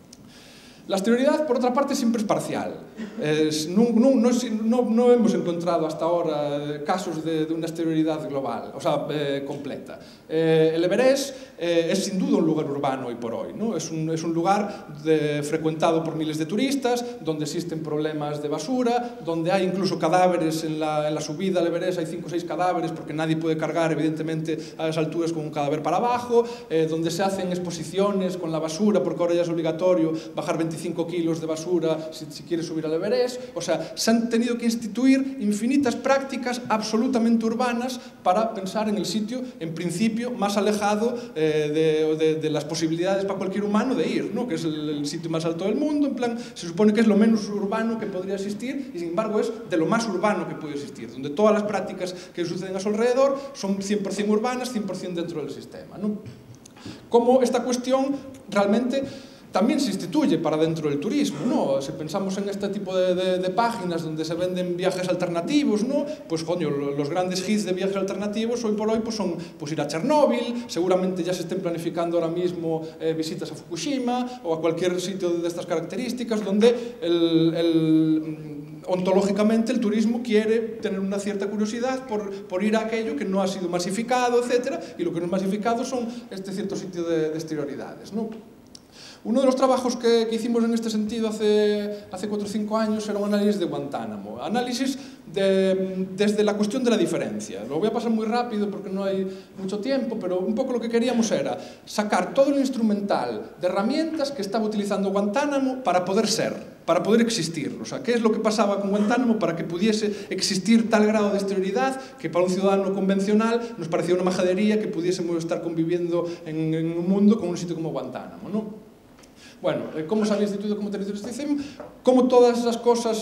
La exterioridad, por otra parte, siempre es parcial. Es, no, no, no, no, no hemos encontrado hasta ahora casos de, de una exterioridad global, o sea, eh, completa. Eh, el Everest eh, es sin duda un lugar urbano hoy por hoy, ¿no? Es un, es un lugar de, frecuentado por miles de turistas, donde existen problemas de basura, donde hay incluso cadáveres en la, en la subida al Everest, hay cinco o seis cadáveres, porque nadie puede cargar, evidentemente, a esas alturas con un cadáver para abajo, eh, donde se hacen exposiciones con la basura, porque ahora ya es obligatorio bajar veinticinco kilos de basura si, si quieres subir al Everest. O sea, se han tenido que instituir infinitas prácticas absolutamente urbanas para pensar en el sitio, en principio, más alejado eh, de, de, de las posibilidades para cualquier humano de ir, ¿no? Que es el, el sitio más alto del mundo, en plan, se supone que es lo menos urbano que podría existir y sin embargo es de lo más urbano que puede existir, donde todas las prácticas que suceden a su alrededor son cien por cien urbanas, cien por cien dentro del sistema, ¿no? Como esta cuestión realmente también se instituye para dentro del turismo, ¿no? Si pensamos en este tipo de, de, de páginas donde se venden viajes alternativos, ¿no? Pues, coño, los grandes hits de viajes alternativos hoy por hoy pues, son pues, ir a Chernóbil, seguramente ya se estén planificando ahora mismo eh, visitas a Fukushima o a cualquier sitio de estas características donde el, el, ontológicamente el turismo quiere tener una cierta curiosidad por, por ir a aquello que no ha sido masificado, etcétera, y lo que no es masificado son este cierto sitio de, de exterioridades, ¿no? Uno de los trabajos que, que hicimos en este sentido hace, hace cuatro o cinco años era un análisis de Guantánamo. Análisis de, desde la cuestión de la diferencia. Lo voy a pasar muy rápido porque no hay mucho tiempo, pero un poco lo que queríamos era sacar todo el instrumental de herramientas que estaba utilizando Guantánamo para poder ser, para poder existir. O sea, ¿qué es lo que pasaba con Guantánamo para que pudiese existir tal grado de exterioridad que para un ciudadano convencional nos parecía una majadería que pudiésemos estar conviviendo en, en un mundo con un sitio como Guantánamo, ¿no? Bueno, cómo se había instituido como territorio extinción, cómo todas esas cosas,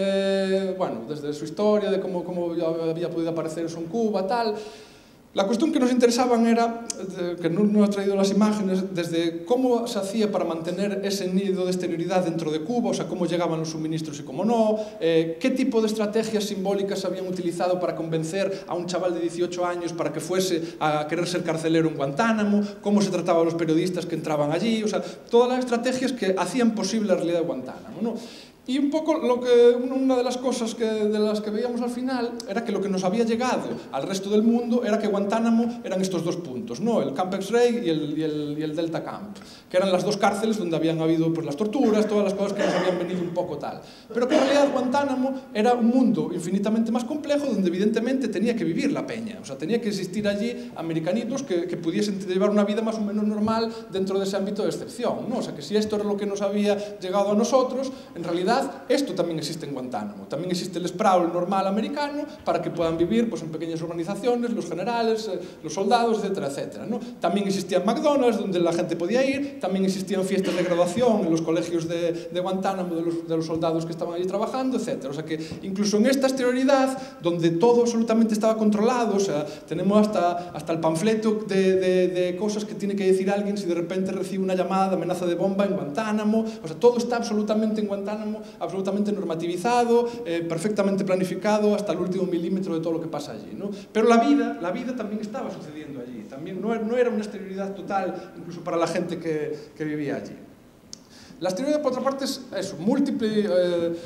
eh, bueno, desde su historia, de cómo, cómo había podido aparecer eso en Cuba, tal. La cuestión que nos interesaban era, que no nos ha traído las imágenes, desde cómo se hacía para mantener ese nido de exterioridad dentro de Cuba, o sea, cómo llegaban los suministros y cómo no, eh, qué tipo de estrategias simbólicas habían utilizado para convencer a un chaval de dieciocho años para que fuese a querer ser carcelero en Guantánamo, cómo se trataba a los periodistas que entraban allí, o sea, todas las estrategias que hacían posible la realidad de Guantánamo, ¿no? Y un poco lo que, una de las cosas que, de las que veíamos al final era que lo que nos había llegado al resto del mundo era que Guantánamo eran estos dos puntos, ¿no? El Camp X-Ray y el, y, el, y el Delta Camp, que eran las dos cárceles donde habían habido pues, las torturas, todas las cosas que nos habían venido un poco tal. Pero que en realidad Guantánamo era un mundo infinitamente más complejo donde evidentemente tenía que vivir la peña, o sea, tenía que existir allí americanitos que, que pudiesen llevar una vida más o menos normal dentro de ese ámbito de excepción, ¿no? O sea, que si esto era lo que nos había llegado a nosotros, en realidad esto también existe en Guantánamo. También existe el sprawl normal americano para que puedan vivir pues, en pequeñas urbanizaciones, los generales, eh, los soldados, etcétera, etcétera, ¿no? También existían McDonald's donde la gente podía ir, también existían fiestas de graduación en los colegios de, de Guantánamo de los, de los soldados que estaban allí trabajando, etcétera. O sea que incluso en esta exterioridad, donde todo absolutamente estaba controlado, o sea, tenemos hasta, hasta el panfleto de, de, de cosas que tiene que decir alguien si de repente recibe una llamada de amenaza de bomba en Guantánamo, o sea, todo está absolutamente en Guantánamo, absolutamente normativizado, eh, perfectamente planificado hasta el último milímetro de todo lo que pasa allí, ¿no? Pero la vida, la vida también estaba sucediendo allí, también no, no era una exterioridad total, incluso para la gente que, que vivía allí. La exterioridad, por otra parte, es eso, múltiple, eh,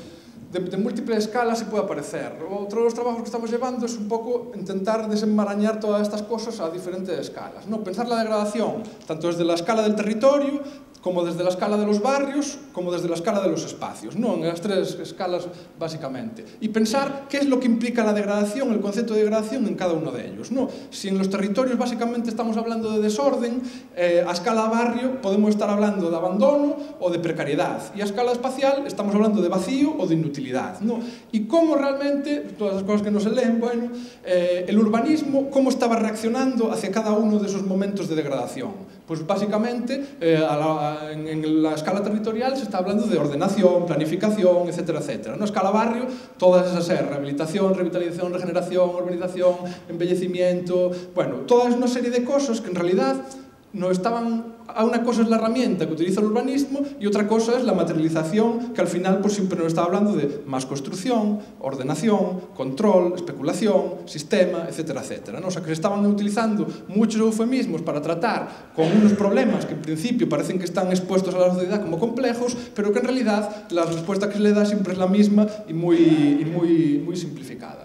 de, de múltiples escalas se puede aparecer. Otro de los trabajos que estamos llevando es un poco intentar desenmarañar todas estas cosas a diferentes escalas, ¿no? Pensar la degradación tanto desde la escala del territorio, como desde la escala de los barrios, como desde la escala de los espacios, ¿no? En las tres escalas básicamente. Y pensar qué es lo que implica la degradación, el concepto de degradación en cada uno de ellos, ¿no? Si en los territorios básicamente estamos hablando de desorden, eh, a escala barrio podemos estar hablando de abandono o de precariedad, y a escala espacial estamos hablando de vacío o de inutilidad, ¿no? Y cómo realmente, todas las cosas que no se leen, bueno, eh, el urbanismo, cómo estaba reaccionando hacia cada uno de esos momentos de degradación. Pues básicamente, eh, a la, en, en la escala territorial se está hablando de ordenación, planificación, etcétera, etcétera. En la escala barrio, todas esas es rehabilitación, revitalización, regeneración, urbanización, embellecimiento, bueno, toda una serie de cosas que en realidad no estaban... Una cosa es la herramienta que utiliza el urbanismo y otra cosa es la materialización, que al final pues siempre nos está hablando de más construcción, ordenación, control, especulación, sistema, etcétera, etcétera, ¿no? O sea, que se estaban utilizando muchos eufemismos para tratar con unos problemas que en principio parecen que están expuestos a la sociedad como complejos, pero que en realidad la respuesta que se le da siempre es la misma y muy, y muy, muy simplificada.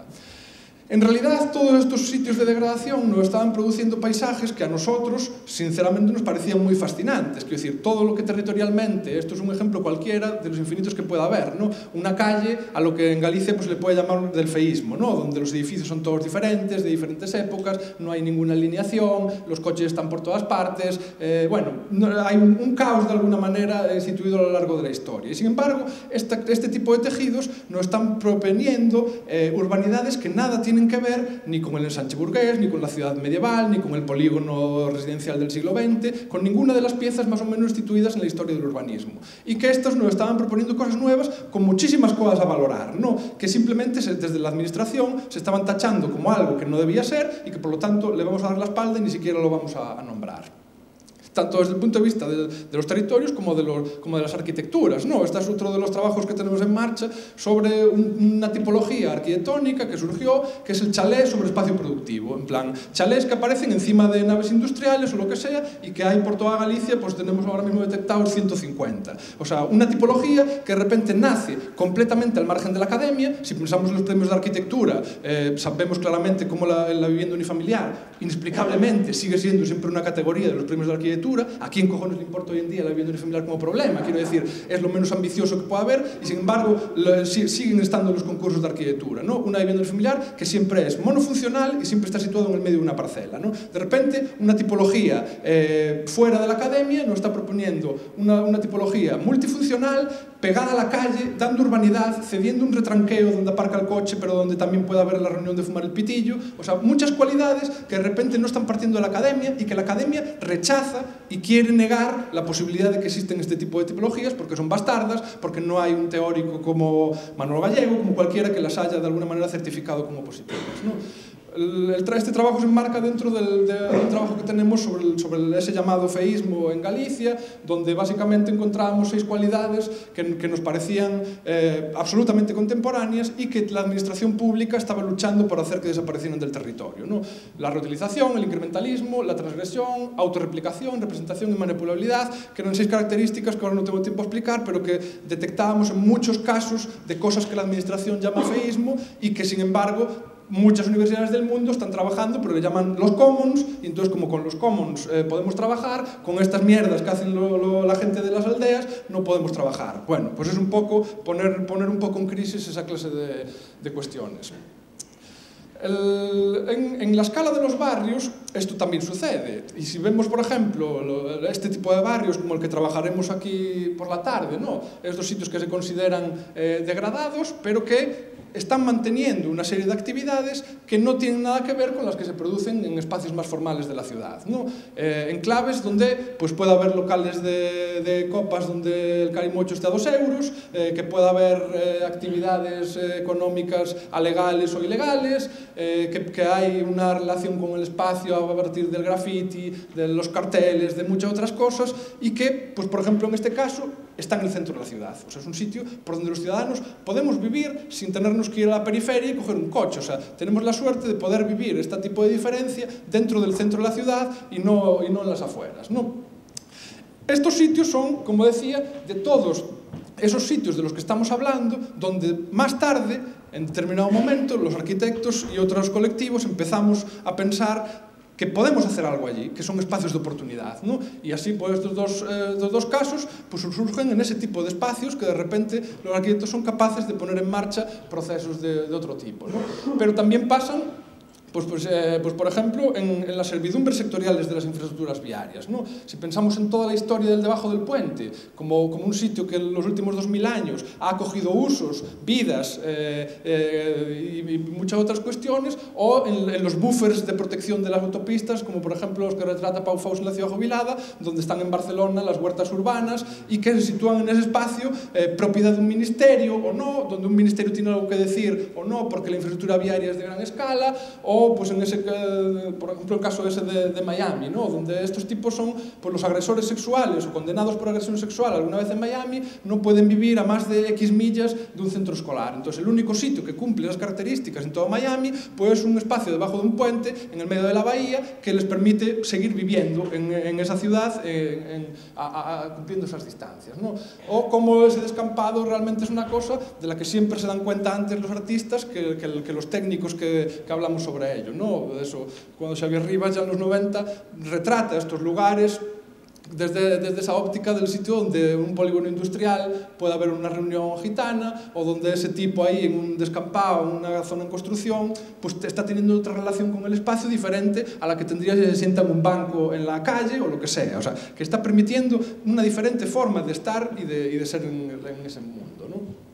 En realidad, todos estos sitios de degradación nos estaban produciendo paisajes que a nosotros, sinceramente, nos parecían muy fascinantes. Quiero decir, todo lo que territorialmente, esto es un ejemplo cualquiera de los infinitos que pueda haber, ¿no? Una calle a lo que en Galicia pues, le puede llamar del feísmo, ¿no? Donde los edificios son todos diferentes, de diferentes épocas, no hay ninguna alineación, los coches están por todas partes, eh, bueno, no, hay un, un caos de alguna manera instituido a lo largo de la historia. Y sin embargo, esta, este tipo de tejidos nos están proponiendo eh, urbanidades que nada tienen que ver ni con el ensanche burgués, ni con la ciudad medieval, ni con el polígono residencial del siglo veinte, con ninguna de las piezas más o menos instituidas en la historia del urbanismo. Y que estos nos estaban proponiendo cosas nuevas con muchísimas cosas a valorar, ¿no? Que simplemente desde la administración se estaban tachando como algo que no debía ser y que por lo tanto le vamos a dar la espalda y ni siquiera lo vamos a, a nombrar. Tanto desde el punto de vista de, de los territorios como de, los, como de las arquitecturas, ¿no? Este es otro de los trabajos que tenemos en marcha sobre un, una tipología arquitectónica que surgió, que es el chalet sobre espacio productivo. En plan, chalés que aparecen encima de naves industriales o lo que sea y que hay por toda Galicia, pues tenemos ahora mismo detectados ciento cincuenta. O sea, una tipología que de repente nace completamente al margen de la academia. Si pensamos en los premios de arquitectura, eh, sabemos claramente cómo la, la vivienda unifamiliar, inexplicablemente, sigue siendo siempre una categoría de los premios de arquitectura. ¿A quién cojones le importa hoy en día la vivienda unifamiliar como problema? Quiero decir, es lo menos ambicioso que pueda haber y sin embargo lo, si, siguen estando los concursos de arquitectura, ¿no? Una vivienda unifamiliar que siempre es monofuncional y siempre está situado en el medio de una parcela, ¿no? De repente, una tipología eh, fuera de la academia nos está proponiendo una, una tipología multifuncional, pegada a la calle, dando urbanidad, cediendo un retranqueo donde aparca el coche, pero donde también puede haber la reunión de fumar el pitillo. O sea, muchas cualidades que de repente no están partiendo de la academia y que la academia rechaza y quiere negar la posibilidad de que existen este tipo de tipologías porque son bastardas, porque no hay un teórico como Manuel Gallego, como cualquiera que las haya de alguna manera certificado como positivas, ¿no? El, el, este trabajo se enmarca dentro del, de, de un trabajo que tenemos sobre, el, sobre el, ese llamado feísmo en Galicia, donde básicamente encontrábamos seis cualidades que, que nos parecían eh, absolutamente contemporáneas y que la administración pública estaba luchando por hacer que desaparecieran del territorio, ¿no? La reutilización, el incrementalismo, la transgresión, autorreplicación, representación y manipulabilidad, que eran seis características que ahora no tengo tiempo a explicar, pero que detectábamos en muchos casos de cosas que la administración llama feísmo y que sin embargo muchas universidades del mundo están trabajando, pero le llaman los commons, y entonces como con los commons eh, podemos trabajar, con estas mierdas que hacen lo, lo, la gente de las aldeas no podemos trabajar. Bueno, pues es un poco poner, poner un poco en crisis esa clase de, de cuestiones. El, en, en la escala de los barrios esto también sucede, y si vemos por ejemplo lo, este tipo de barrios como el que trabajaremos aquí por la tarde, ¿no? Estos sitios que se consideran eh, degradados pero que están manteniendo una serie de actividades que no tienen nada que ver con las que se producen en espacios más formales de la ciudad, ¿no? Eh, enclaves donde pues, puede haber locales de, de copas donde el carimocho esté a dos euros, eh, que pueda haber eh, actividades eh, económicas alegales o ilegales, eh, que, que hay una relación con el espacio a partir del graffiti, de los carteles, de muchas otras cosas, y que, pues, por ejemplo, en este caso, está en el centro de la ciudad. O sea, es un sitio por donde los ciudadanos podemos vivir sin tenernos que ir a la periferia y coger un coche. O sea, tenemos la suerte de poder vivir este tipo de diferencia dentro del centro de la ciudad y no, y no en las afueras, ¿no? Estos sitios son, como decía, de todos esos sitios de los que estamos hablando, donde más tarde, en determinado momento, los arquitectos y otros colectivos empezamos a pensar que podemos hacer algo allí, que son espacios de oportunidad, ¿no? Y así, pues, estos dos, eh, estos dos casos pues, surgen en ese tipo de espacios que de repente los arquitectos son capaces de poner en marcha procesos de, de otro tipo, ¿no? Pero también pasan Pues, pues, eh, pues, por ejemplo, en, en las servidumbres sectoriales de las infraestructuras viarias, ¿no? Si pensamos en toda la historia del debajo del puente, como, como un sitio que en los últimos dos mil años ha acogido usos, vidas eh, eh, y, y muchas otras cuestiones, o en, en los buffers de protección de las autopistas, como por ejemplo los que retrata Pau Faus en La Ciudad Jubilada, donde están en Barcelona las huertas urbanas y que se sitúan en ese espacio eh, propiedad de un ministerio o no, donde un ministerio tiene algo que decir o no, porque la infraestructura viaria es de gran escala, o pues en ese, por ejemplo, el caso ese de, de Miami, ¿no? Donde estos tipos son pues, los agresores sexuales o condenados por agresión sexual alguna vez en Miami, no pueden vivir a más de X millas de un centro escolar. Entonces, el único sitio que cumple las características en todo Miami pues, es un espacio debajo de un puente en el medio de la bahía que les permite seguir viviendo en, en esa ciudad en, en, a, a, cumpliendo esas distancias, ¿no? O como ese descampado realmente es una cosa de la que siempre se dan cuenta antes los artistas que, que, que los técnicos que, que hablamos sobre ello, ¿no? Eso, cuando Xavier Rivas ya en los noventa retrata estos lugares desde, desde esa óptica del sitio donde un polígono industrial puede haber una reunión gitana o donde ese tipo ahí en un descampado, en una zona en construcción, pues está teniendo otra relación con el espacio diferente a la que tendría si se sienta en un banco en la calle o lo que sea. O sea, que está permitiendo una diferente forma de estar y de, y de ser en, en ese mundo, ¿no?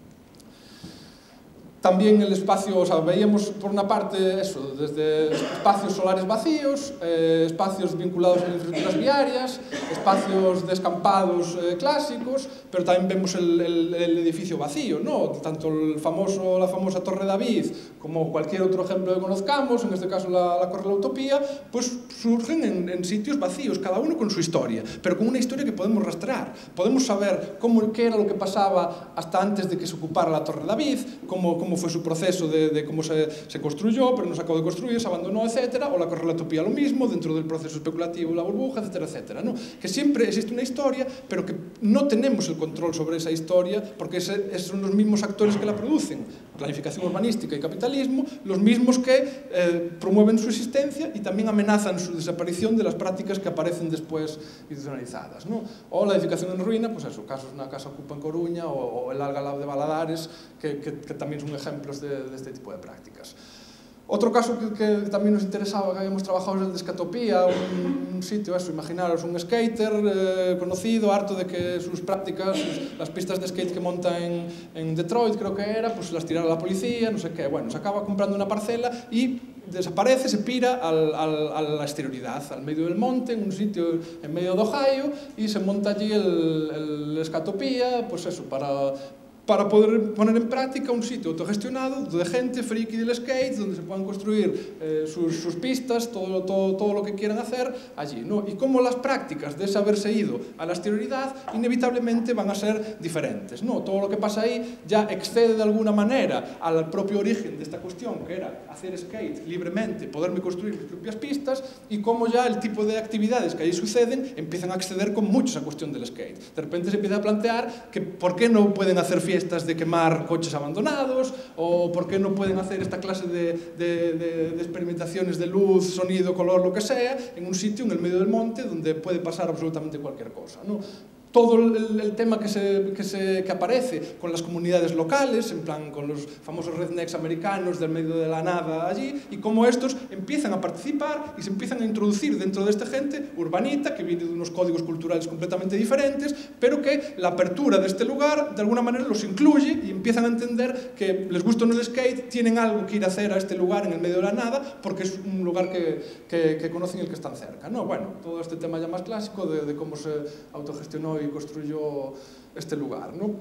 También el espacio, o sea, veíamos por una parte eso, desde espacios solares vacíos, eh, espacios vinculados a infraestructuras viarias, espacios descampados eh, clásicos, pero también vemos el, el, el edificio vacío, ¿no? Tanto el famoso, la famosa Torre David como cualquier otro ejemplo que conozcamos, en este caso la, la Torre de la Utopía, pues surgen en, en sitios vacíos, cada uno con su historia, pero con una historia que podemos rastrear. Podemos saber cómo, qué era lo que pasaba hasta antes de que se ocupara la Torre David, cómo, cómo fue su proceso de, de cómo se, se construyó, pero no se acabó de construir, se abandonó, etcétera, o la Torre de la Utopía lo mismo, dentro del proceso especulativo, la burbuja, etcétera, etcétera, ¿no? Que siempre existe una historia, pero que no tenemos el control sobre esa historia, porque ese, esos son los mismos actores que la producen, planificación urbanística y capitalismo, los mismos que eh, promueven su existencia y también amenazan su desaparición de las prácticas que aparecen después institucionalizadas, ¿no? O la edificación en ruina, pues eso, casos una casa ocupa en Coruña, o, o el Algalab de Valadares, que, que, que también son ejemplos de, de este tipo de prácticas. Otro caso que, que también nos interesaba, que habíamos trabajado, es el de Skatopía, un, un sitio, eso, imaginaros, un skater eh, conocido, harto de que sus prácticas, sus, las pistas de skate que monta en, en Detroit, creo que era, pues las tirara la policía, no sé qué. Bueno, se acaba comprando una parcela y desaparece, se pira al, al, a la exterioridad, al medio del monte, en un sitio en medio de Ohio, y se monta allí el, el Skatopía, pues eso, para... para poder poner en práctica un sitio autogestionado de gente friki del skate, donde se puedan construir eh, sus, sus pistas, todo, todo, todo lo que quieran hacer allí, ¿no? Y cómo las prácticas de ese haberse ido a la exterioridad inevitablemente van a ser diferentes, ¿no? Todo lo que pasa ahí ya excede de alguna manera al propio origen de esta cuestión, que era hacer skate libremente, poderme construir mis propias pistas, y cómo ya el tipo de actividades que ahí suceden empiezan a acceder con mucho a esa cuestión del skate. De repente se empieza a plantear que por qué no pueden hacer fiestas de quemar coches abandonados, o por qué no pueden hacer esta clase de, de, de, de experimentaciones de luz, sonido, color, lo que sea, en un sitio en el medio del monte donde puede pasar absolutamente cualquier cosa, ¿no? Todo el, el tema que, se, que, se, que aparece con las comunidades locales, en plan con los famosos rednecks americanos del medio de la nada allí, y cómo estos empiezan a participar y se empiezan a introducir dentro de esta gente urbanita, que viene de unos códigos culturales completamente diferentes, pero que la apertura de este lugar de alguna manera los incluye y empiezan a entender que les gusta o no el skate, tienen algo que ir a hacer a este lugar en el medio de la nada, porque es un lugar que, que, que conocen y el que están cerca, ¿no? Bueno, todo este tema ya más clásico de, de cómo se autogestionó y construyó este lugar, ¿no?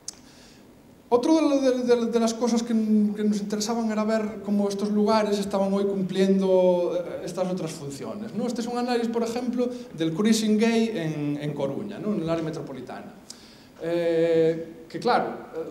Otro de, de, de, de las cosas que, que nos interesaban era ver cómo estos lugares estaban hoy cumpliendo estas otras funciones, ¿no? Este es un análisis, por ejemplo, del cruising gay en, en Coruña, ¿no? En el área metropolitana. Eh, que claro,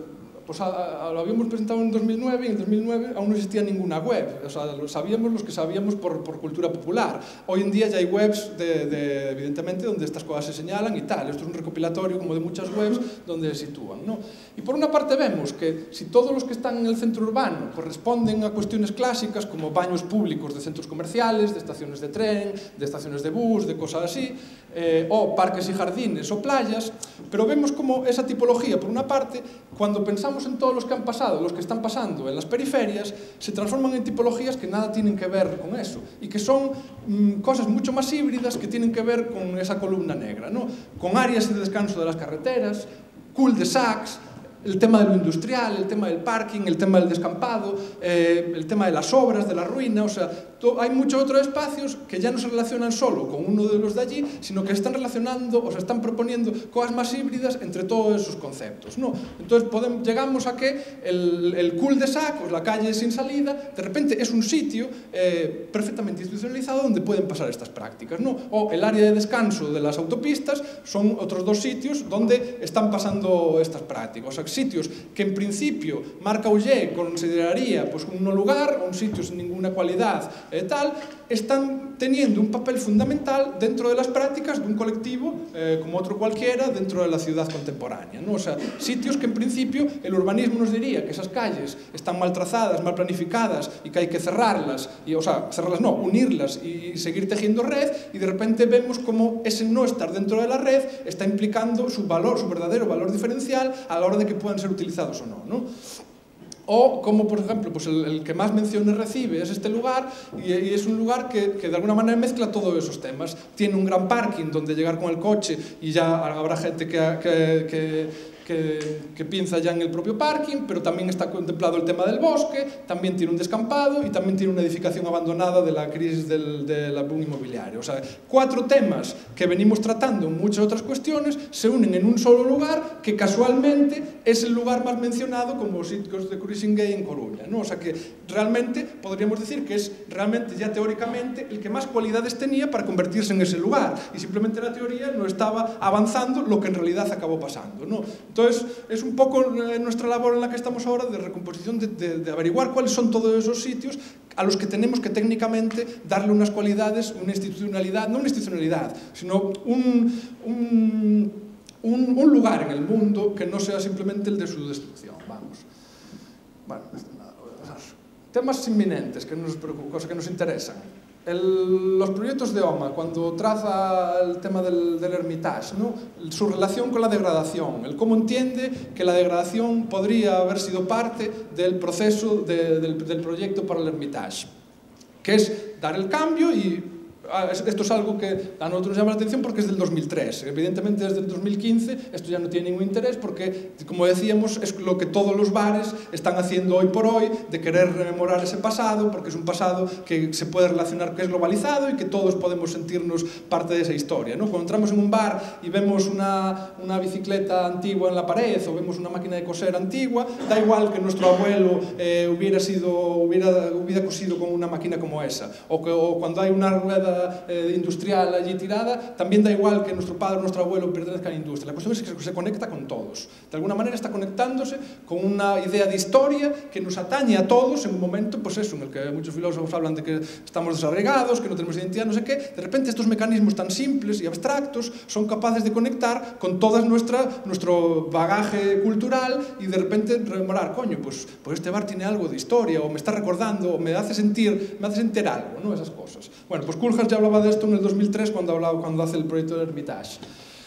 pues a, a, lo habíamos presentado en dos mil nueve y en dos mil nueve aún no existía ninguna web. O sea, lo sabíamos los que sabíamos por, por cultura popular. Hoy en día ya hay webs, de, de, evidentemente, donde estas cosas se señalan y tal. Esto es un recopilatorio como de muchas webs donde se sitúan, ¿no? Y por una parte vemos que si todos los que están en el centro urbano corresponden a cuestiones clásicas como baños públicos de centros comerciales, de estaciones de tren, de estaciones de bus, de cosas así, eh, o parques y jardines o playas, pero vemos como esa tipología, por una parte, cuando pensamos en todos los que han pasado, los que están pasando en las periferias, se transforman en tipologías que nada tienen que ver con eso y que son mmm, cosas mucho más híbridas que tienen que ver con esa columna negra, ¿no? Con áreas de descanso de las carreteras, cul-de-sacs, el tema de lo industrial, el tema del parking, el tema del descampado, eh, el tema de las obras, de la ruina, o sea, to, hay muchos otros espacios que ya no se relacionan solo con uno de los de allí, sino que están relacionando o se están proponiendo cosas más híbridas entre todos esos conceptos, ¿no? Entonces podemos, llegamos a que el, el cul-de-sac, o la calle sin salida, de repente es un sitio eh, perfectamente institucionalizado donde pueden pasar estas prácticas, ¿no? O el área de descanso de las autopistas son otros dos sitios donde están pasando estas prácticas, o sea, sitios que en principio Marc Augé consideraría pues, un no lugar, un sitio sin ninguna cualidad eh, tal, están teniendo un papel fundamental dentro de las prácticas de un colectivo eh, como otro cualquiera dentro de la ciudad contemporánea, ¿no? O sea, sitios que en principio el urbanismo nos diría que esas calles están mal trazadas, mal planificadas y que hay que cerrarlas, y, o sea, cerrarlas no, unirlas y seguir tejiendo red, y de repente vemos como ese no estar dentro de la red está implicando su valor, su verdadero valor diferencial a la hora de que puedan ser utilizados o no, ¿no? O como, por ejemplo, pues el, el que más menciones recibe es este lugar, y, y es un lugar que, que de alguna manera mezcla todos esos temas. Tiene un gran parking donde llegar con el coche y ya habrá gente que, que, que Que, que piensa ya en el propio parking, pero también está contemplado el tema del bosque, también tiene un descampado y también tiene una edificación abandonada de la crisis del, del boom inmobiliario. O sea, cuatro temas que venimos tratando en muchas otras cuestiones se unen en un solo lugar que casualmente es el lugar más mencionado como sitios de cruising gay en Coruña, ¿no? O sea que realmente podríamos decir que es realmente ya teóricamente el que más cualidades tenía para convertirse en ese lugar, y simplemente la teoría no estaba avanzando lo que en realidad acabó pasando, ¿no? Entonces, es un poco nuestra labor en la que estamos ahora de recomposición, de, de, de averiguar cuáles son todos esos sitios a los que tenemos que técnicamente darle unas cualidades, una institucionalidad, no una institucionalidad, sino un, un, un, un lugar en el mundo que no sea simplemente el de su destrucción, vamos. Bueno, temas inminentes, que nos preocupan, cosas que nos interesan. El, los proyectos de OMA, cuando traza el tema del, del Hermitage, ¿no? Su relación con la degradación, el cómo entiende que la degradación podría haber sido parte del proceso de, del, del proyecto para el Hermitage, que es dar el cambio y esto es algo que a nosotros nos llama la atención porque es del dos mil tres. Evidentemente desde el dos mil quince esto ya no tiene ningún interés porque, como decíamos, es lo que todos los bares están haciendo hoy por hoy, de querer rememorar ese pasado, porque es un pasado que se puede relacionar, que es globalizado y que todos podemos sentirnos parte de esa historia, ¿no? Cuando entramos en un bar y vemos una, una bicicleta antigua en la pared o vemos una máquina de coser antigua, da igual que nuestro abuelo eh, hubiera, sido, hubiera, hubiera cosido con una máquina como esa, o, que, o cuando hay una rueda eh, industrial allí tirada, también da igual que nuestro padre o nuestro abuelo pertenezcan a la industria. La cuestión es que se conecta con todos. De alguna manera está conectándose con una idea de historia que nos atañe a todos en un momento, pues eso, en el que muchos filósofos hablan de que estamos desarraigados, que no tenemos identidad, no sé qué. De repente estos mecanismos tan simples y abstractos son capaces de conectar con todo nuestro bagaje cultural y de repente rememorar, coño, pues, pues este bar tiene algo de historia, o me está recordando, o me hace sentir, me hace sentir algo, ¿no? Esas cosas. Bueno, pues Koolhaas ya hablaba de esto en el dos mil tres cuando, hablaba, cuando hace el proyecto del Hermitage.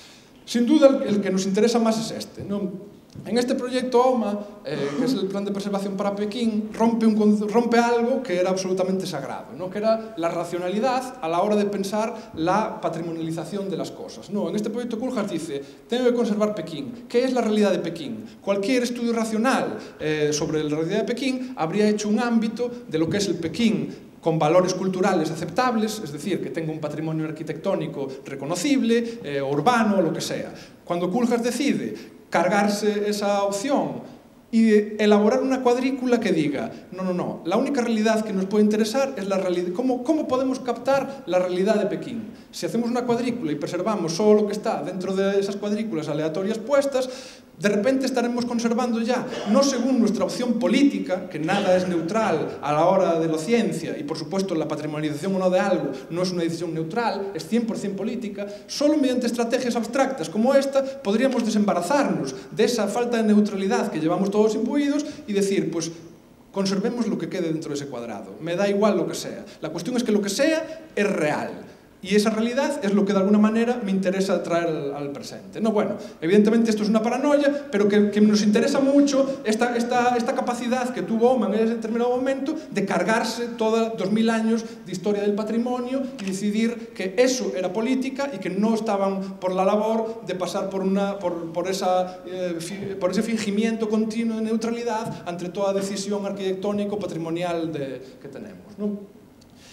Sin duda el, el que nos interesa más es este, ¿no? En este proyecto OMA, eh, que es el plan de preservación para Pekín, rompe, un, rompe algo que era absolutamente sagrado, ¿no? Que era la racionalidad a la hora de pensar la patrimonialización de las cosas, ¿no? En este proyecto Koolhaas dice, tengo que conservar Pekín. ¿Qué es la realidad de Pekín? Cualquier estudio racional eh, sobre la realidad de Pekín habría hecho un ámbito de lo que es el Pekín con valores culturales aceptables, es decir, que tenga un patrimonio arquitectónico reconocible, eh, urbano, lo que sea. Cuando Koolhaas decide cargarse esa opción y elaborar una cuadrícula que diga, no, no, no, la única realidad que nos puede interesar es la realidad, ¿cómo, cómo podemos captar la realidad de Pekín? Si hacemos una cuadrícula y preservamos solo lo que está dentro de esas cuadrículas aleatorias puestas, De repente estaremos conservando ya, no según nuestra opción política, que nada es neutral a la hora de la ciencia, y por supuesto la patrimonialización o no de algo no es una decisión neutral, es cien por cien política, solo mediante estrategias abstractas como esta podríamos desembarazarnos de esa falta de neutralidad que llevamos todos imbuidos y decir, pues, conservemos lo que quede dentro de ese cuadrado, me da igual lo que sea. La cuestión es que lo que sea es real. Y esa realidad es lo que de alguna manera me interesa traer al, al presente. No, bueno, evidentemente esto es una paranoia, pero que, que nos interesa mucho esta, esta, esta capacidad que tuvo Oman en ese determinado momento de cargarse todos dos mil años de historia del patrimonio y decidir que eso era política y que no estaban por la labor de pasar por, una, por, por, esa, eh, fi, por ese fingimiento continuo de neutralidad ante toda decisión arquitectónico-patrimonial de, que tenemos, ¿no?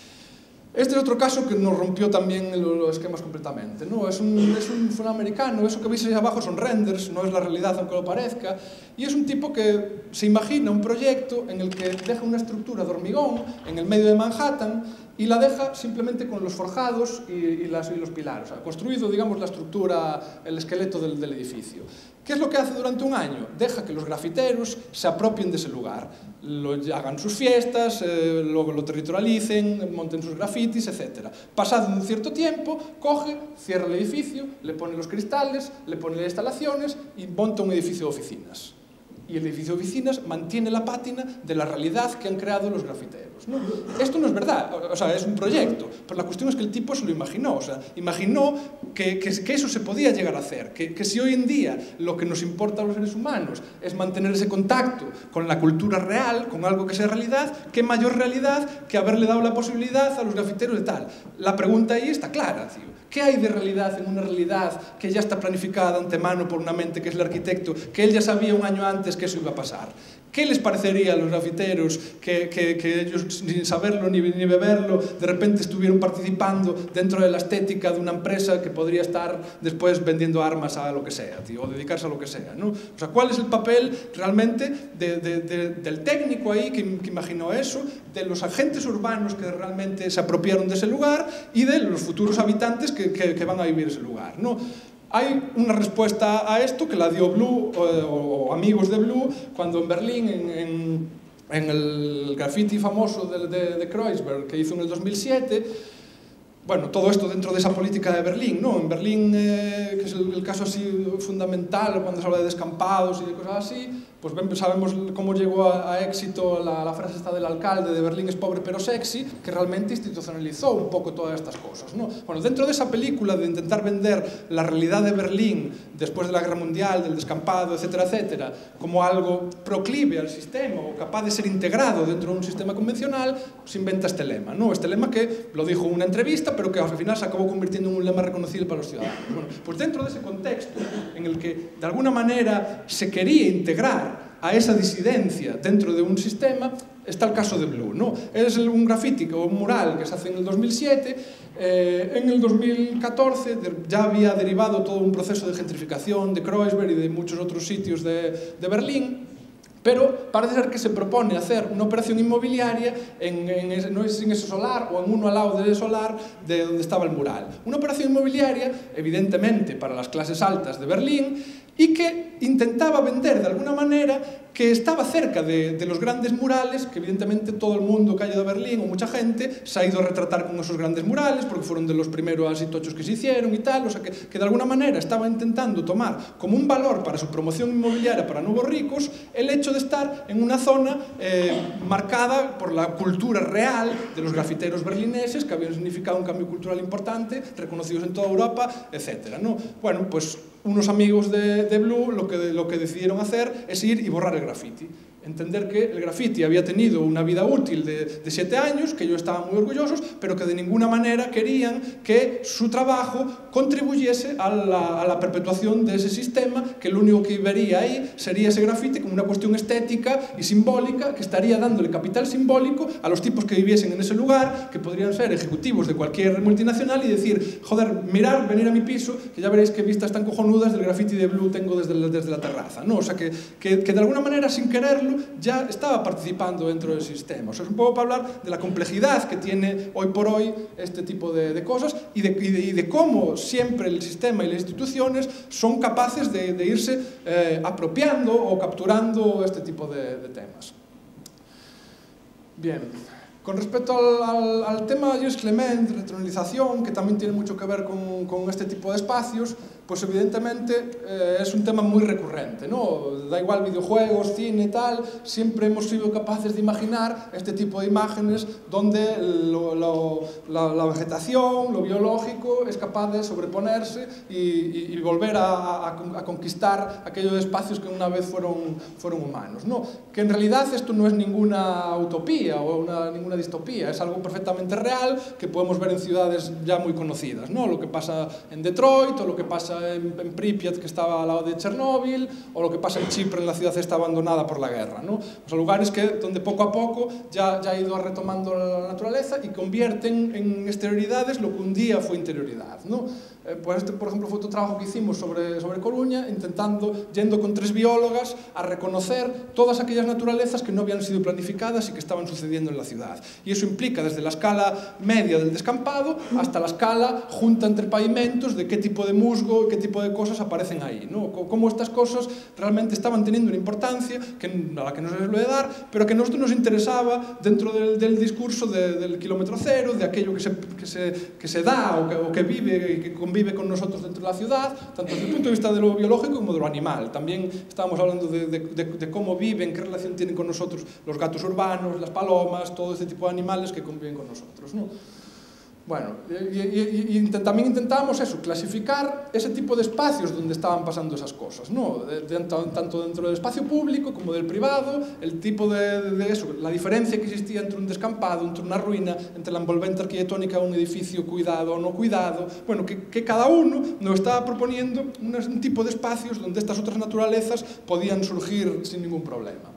Este es otro caso que nos rompió también los esquemas completamente, ¿no? Es un, es un afroamericano, eso que veis ahí abajo son renders, no es la realidad aunque lo parezca, y es un tipo que se imagina un proyecto en el que deja una estructura de hormigón en el medio de Manhattan y la deja simplemente con los forjados y, y, las, y los pilares, o sea, construido, digamos, la estructura, el esqueleto del, del edificio. ¿Qué es lo que hace durante un año? Deja que los grafiteros se apropien de ese lugar, lo, hagan sus fiestas, eh, luego lo territorialicen, monten sus grafitis, etcétera. Pasado un cierto tiempo, coge, cierra el edificio, le pone los cristales, le pone las instalaciones y monta un edificio de oficinas. Y el edificio de oficinas mantiene la pátina de la realidad que han creado los grafiteros, ¿no? Esto no es verdad, o sea, es un proyecto, pero la cuestión es que el tipo se lo imaginó, o sea, imaginó que, que, que eso se podía llegar a hacer, que, que si hoy en día lo que nos importa a los seres humanos es mantener ese contacto con la cultura real, con algo que sea realidad, ¿qué mayor realidad que haberle dado la posibilidad a los grafiteros de tal? La pregunta ahí está clara, tío. ¿Qué hay de realidad en una realidad que ya está planificada de antemano por una mente que es el arquitecto, que él ya sabía un año antes que eso iba a pasar? ¿Qué les parecería a los grafiteros que, que, que ellos, sin saberlo ni, ni beberlo, de repente estuvieron participando dentro de la estética de una empresa que podría estar después vendiendo armas a lo que sea, tío, o dedicarse a lo que sea, ¿no? O sea, ¿cuál es el papel realmente de, de, de, del técnico ahí que, que imaginó eso, de los agentes urbanos que realmente se apropiaron de ese lugar y de los futuros habitantes que, que, que van a vivir ese lugar, ¿no? Hay una respuesta a esto que la dio Blue o, o amigos de Blue cuando en Berlín, en, en, en el graffiti famoso de, de, de Kreuzberg que hizo en el dos mil siete, bueno, todo esto dentro de esa política de Berlín, ¿no? En Berlín, eh, que es el, el caso así fundamental cuando se habla de descampados y de cosas así, pues sabemos cómo llegó a, a éxito la, la frase esta del alcalde de Berlín es pobre pero sexy, que realmente institucionalizó un poco todas estas cosas, ¿no? Bueno, dentro de esa película de intentar vender la realidad de Berlín después de la Guerra Mundial, del descampado, etcétera, etcétera, como algo proclive al sistema o capaz de ser integrado dentro de un sistema convencional, se inventa este lema, ¿no? Este lema que lo dijo en una entrevista, pero que al final se acabó convirtiendo en un lema reconocible para los ciudadanos. Bueno, pues dentro de ese contexto en el que de alguna manera se quería integrar a esa disidencia dentro de un sistema, está el caso de Blue, ¿no? Es un grafiti o un mural que se hace en el dos mil siete, eh, en el dos mil catorce ya había derivado todo un proceso de gentrificación de Kreuzberg y de muchos otros sitios de, de Berlín, pero parece ser que se propone hacer una operación inmobiliaria en, en, ese, no es en ese solar o en uno al lado del solar de donde estaba el mural. Una operación inmobiliaria, evidentemente, para las clases altas de Berlín y que intentaba vender de alguna manera que estaba cerca de, de los grandes murales, que evidentemente todo el mundo que ha ido a Berlín o mucha gente se ha ido a retratar con esos grandes murales porque fueron de los primeros así tochos que se hicieron y tal, o sea que, que de alguna manera estaba intentando tomar como un valor para su promoción inmobiliaria para nuevos ricos el hecho de estar en una zona eh, marcada por la cultura real de los grafiteros berlineses que habían significado un cambio cultural importante, reconocidos en toda Europa, etcétera, ¿no? Bueno, pues unos amigos de, de Blue lo que, lo que decidieron hacer es ir y borrar el graffiti. Entender que el graffiti había tenido una vida útil de, de siete años, que ellos estaban muy orgullosos, pero que de ninguna manera querían que su trabajo contribuyese a la, a la perpetuación de ese sistema, que lo único que vería ahí sería ese graffiti como una cuestión estética y simbólica, que estaría dándole capital simbólico a los tipos que viviesen en ese lugar, que podrían ser ejecutivos de cualquier multinacional y decir, joder, mirar, venir a mi piso, que ya veréis qué vistas tan cojonudas del graffiti de Blue tengo desde la, desde la terraza, ¿no? O sea, que, que, que de alguna manera, sin quererlo, ya estaba participando dentro del sistema. O sea, es un poco para hablar de la complejidad que tiene hoy por hoy este tipo de, de cosas y de, y, de, y de cómo siempre el sistema y las instituciones son capaces de, de irse eh, apropiando o capturando este tipo de, de temas. Bien. Con respecto al, al, al tema de Gilles Clement, regionalización, que también tiene mucho que ver con, con este tipo de espacios, pues evidentemente eh, es un tema muy recurrente, ¿no? Da igual videojuegos, cine y tal, siempre hemos sido capaces de imaginar este tipo de imágenes donde lo, lo, la, la vegetación, lo biológico, es capaz de sobreponerse y, y, y volver a, a, a conquistar aquellos espacios que una vez fueron, fueron humanos, ¿no? Que en realidad esto no es ninguna utopía o una, ninguna distopía, es algo perfectamente real que podemos ver en ciudades ya muy conocidas, ¿no? Lo que pasa en Detroit o lo que pasa en, en Pripyat, que estaba al lado de Chernóbil, o lo que pasa en Chipre, en la ciudad esta abandonada por la guerra, ¿no? O sea, lugares que, donde poco a poco ya, ya ha ido retomando la naturaleza y convierten en exterioridades lo que un día fue interioridad, ¿no? Eh, pues este, por ejemplo, fue otro trabajo que hicimos sobre, sobre Coruña, intentando, yendo con tres biólogas a reconocer todas aquellas naturalezas que no habían sido planificadas y que estaban sucediendo en la ciudad. Y eso implica desde la escala media del descampado hasta la escala junta entre pavimentos de qué tipo de musgo y qué tipo de cosas aparecen ahí, ¿no? Cómo estas cosas realmente estaban teniendo una importancia que, a la que no se les puede dar, pero que a nosotros nos interesaba dentro del, del discurso de, del kilómetro cero, de aquello que se, que se, que se da o que, o que vive y que convive con nosotros dentro de la ciudad, tanto desde el punto de vista de lo biológico como de lo animal. También estábamos hablando de, de, de, de cómo viven, qué relación tienen con nosotros los gatos urbanos, las palomas, todo este tipo de animales que conviven con nosotros, ¿no? Bueno, y, y, y también intentamos eso, clasificar ese tipo de espacios donde estaban pasando esas cosas, ¿no? De, de, tanto dentro del espacio público como del privado, el tipo de, de eso, la diferencia que existía entre un descampado, entre una ruina, entre la envolvente arquitectónica de un edificio cuidado o no cuidado, bueno, que, que cada uno nos estaba proponiendo un, un tipo de espacios donde estas otras naturalezas podían surgir sin ningún problema.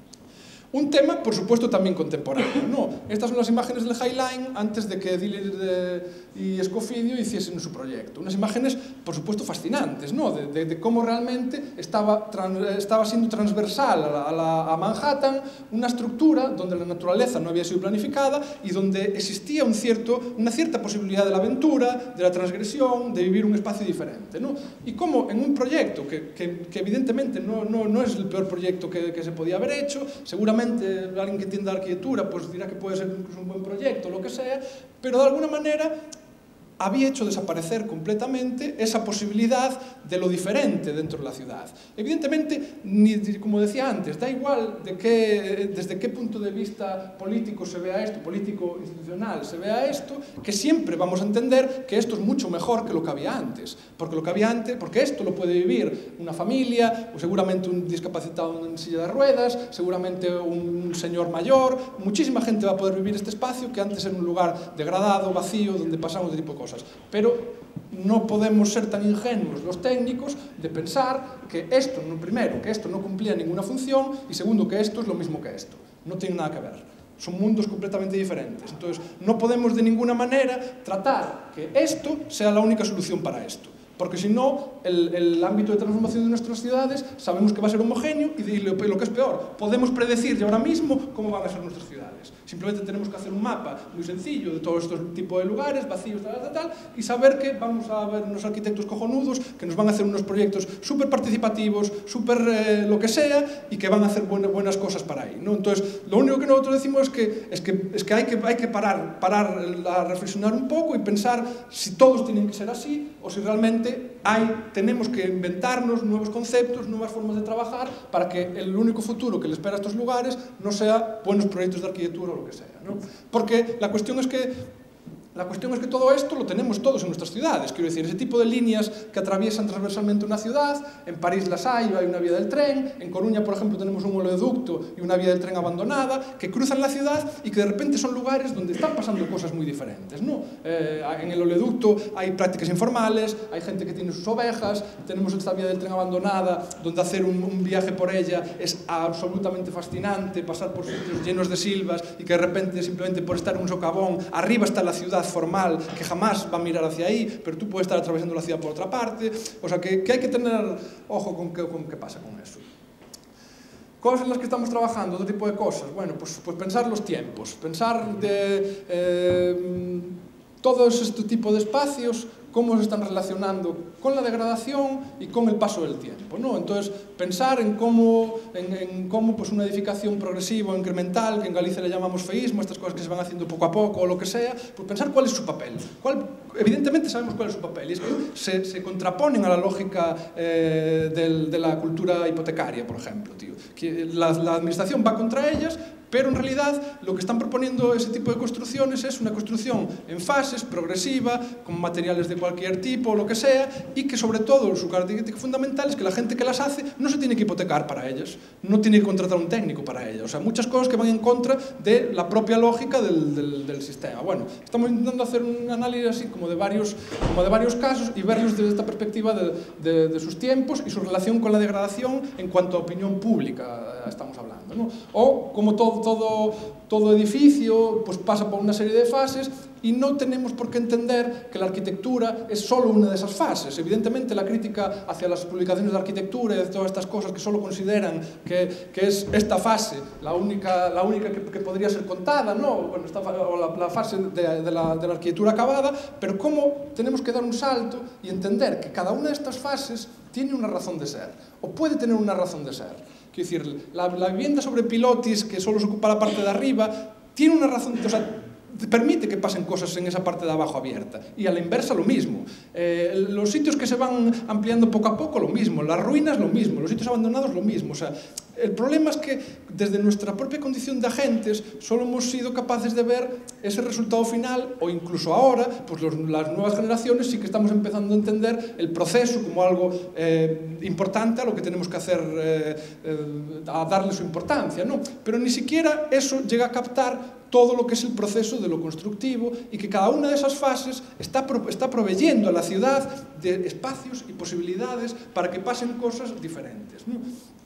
Un tema, por supuesto, también contemporáneo, ¿no? Estas son las imágenes del High Line antes de que Diller y Escofidio hiciesen su proyecto. Unas imágenes, por supuesto, fascinantes, ¿no? De, de, de cómo realmente estaba, trans, estaba siendo transversal a, la, a, la, a Manhattan una estructura donde la naturaleza no había sido planificada y donde existía un cierto, una cierta posibilidad de la aventura, de la transgresión, de vivir un espacio diferente, ¿no? Y cómo en un proyecto que, que, que evidentemente no, no, no es el peor proyecto que, que se podía haber hecho, seguramente alguien que entienda arquitectura pues dirá que puede ser incluso un buen proyecto, lo que sea, pero de alguna manera había hecho desaparecer completamente esa posibilidad de lo diferente dentro de la ciudad. Evidentemente, ni, como decía antes, da igual de qué, desde qué punto de vista político se vea esto, político institucional se vea esto, que siempre vamos a entender que esto es mucho mejor que lo que había antes, porque lo que había antes, porque esto lo puede vivir una familia, o seguramente un discapacitado en silla de ruedas, seguramente un señor mayor, muchísima gente va a poder vivir este espacio que antes era un lugar degradado, vacío, donde pasamos de tipo de cosas. Pero no podemos ser tan ingenuos los técnicos de pensar que esto, primero, que esto no cumplía ninguna función y segundo, que esto es lo mismo que esto. No tiene nada que ver. Son mundos completamente diferentes. Entonces, no podemos de ninguna manera tratar que esto sea la única solución para esto. Porque si no, el, el ámbito de transformación de nuestras ciudades sabemos que va a ser homogéneo y, de, y lo, lo que es peor, podemos predecir ya ahora mismo cómo van a ser nuestras ciudades. Simplemente tenemos que hacer un mapa muy sencillo de todos estos tipos de lugares, vacíos, tal, tal, tal, y saber que vamos a ver unos arquitectos cojonudos que nos van a hacer unos proyectos súper participativos, súper eh, lo que sea, y que van a hacer buena, buenas cosas para ahí, ¿no? Entonces, lo único que nosotros decimos es que, es que, es que, hay, que hay que parar, parar a reflexionar un poco y pensar si todos tienen que ser así o si realmente hay, tenemos que inventarnos nuevos conceptos, nuevas formas de trabajar para que el único futuro que le espera a estos lugares no sea buenos proyectos de arquitectura o lo que sea, ¿no? Porque la cuestión es que La cuestión es que todo esto lo tenemos todos en nuestras ciudades. Quiero decir, ese tipo de líneas que atraviesan transversalmente una ciudad, en París las hay, hay una vía del tren, en Coruña, por ejemplo, tenemos un oleoducto y una vía del tren abandonada, que cruzan la ciudad y que de repente son lugares donde están pasando cosas muy diferentes, ¿no? Eh, en el oleoducto hay prácticas informales, hay gente que tiene sus ovejas, tenemos esta vía del tren abandonada, donde hacer un, un viaje por ella es absolutamente fascinante, pasar por sitios llenos de silvas y que de repente, simplemente por estar en un socavón, arriba está la ciudad formal que jamás va a mirar hacia ahí, pero tú puedes estar atravesando la ciudad por otra parte. O sea, que, que hay que tener ojo con qué, con qué pasa con eso. Cosas en las que estamos trabajando, otro tipo de cosas. Bueno, pues, pues pensar los tiempos, pensar de eh, todos este tipo de espacios, cómo se están relacionando con la degradación y con el paso del tiempo, ¿no? Entonces, pensar en cómo, en, en cómo pues una edificación progresiva o incremental, que en Galicia le llamamos feísmo, estas cosas que se van haciendo poco a poco o lo que sea, pues pensar cuál es su papel. Cuál, evidentemente sabemos cuál es su papel, y es que se, se contraponen a la lógica eh, del, de la cultura hipotecaria, por ejemplo, tío. Que la, la administración va contra ellas, pero en realidad lo que están proponiendo ese tipo de construcciones es una construcción en fases, progresiva, con materiales de cualquier tipo o lo que sea, y que sobre todo su característica fundamental es que la gente que las hace no se tiene que hipotecar para ellas, no tiene que contratar un técnico para ellas. O sea, muchas cosas que van en contra de la propia lógica del, del, del sistema. Bueno, estamos intentando hacer un análisis así como de varios, como de varios casos y verlos desde esta perspectiva de, de, de sus tiempos y su relación con la degradación en cuanto a opinión pública estamos hablando, ¿no? O como todo Todo, todo edificio pues pasa por una serie de fases y no tenemos por qué entender que la arquitectura es solo una de esas fases. Evidentemente la crítica hacia las publicaciones de arquitectura y de todas estas cosas que solo consideran que, que es esta fase la única, la única que, que podría ser contada, ¿no? Bueno, esta, o la, la fase de, de, la, de la arquitectura acabada, pero cómo tenemos que dar un salto y entender que cada una de estas fases tiene una razón de ser, o puede tener una razón de ser. Quiero decir, la, la vivienda sobre pilotis, que solo se ocupa la parte de arriba, tiene una razón, o sea, permite que pasen cosas en esa parte de abajo abierta. Y a la inversa lo mismo. Eh, los sitios que se van ampliando poco a poco, lo mismo. Las ruinas, lo mismo. Los sitios abandonados, lo mismo. O sea, el problema es que desde nuestra propia condición de agentes solo hemos sido capaces de ver ese resultado final, o incluso ahora, pues los, las nuevas generaciones sí que estamos empezando a entender el proceso como algo eh, importante a lo que tenemos que hacer, eh, eh, a darle su importancia, ¿no? Pero ni siquiera eso llega a captar todo lo que es el proceso de lo constructivo y que cada una de esas fases está, pro, está proveyendo a la ciudad de espacios y posibilidades para que pasen cosas diferentes, ¿no?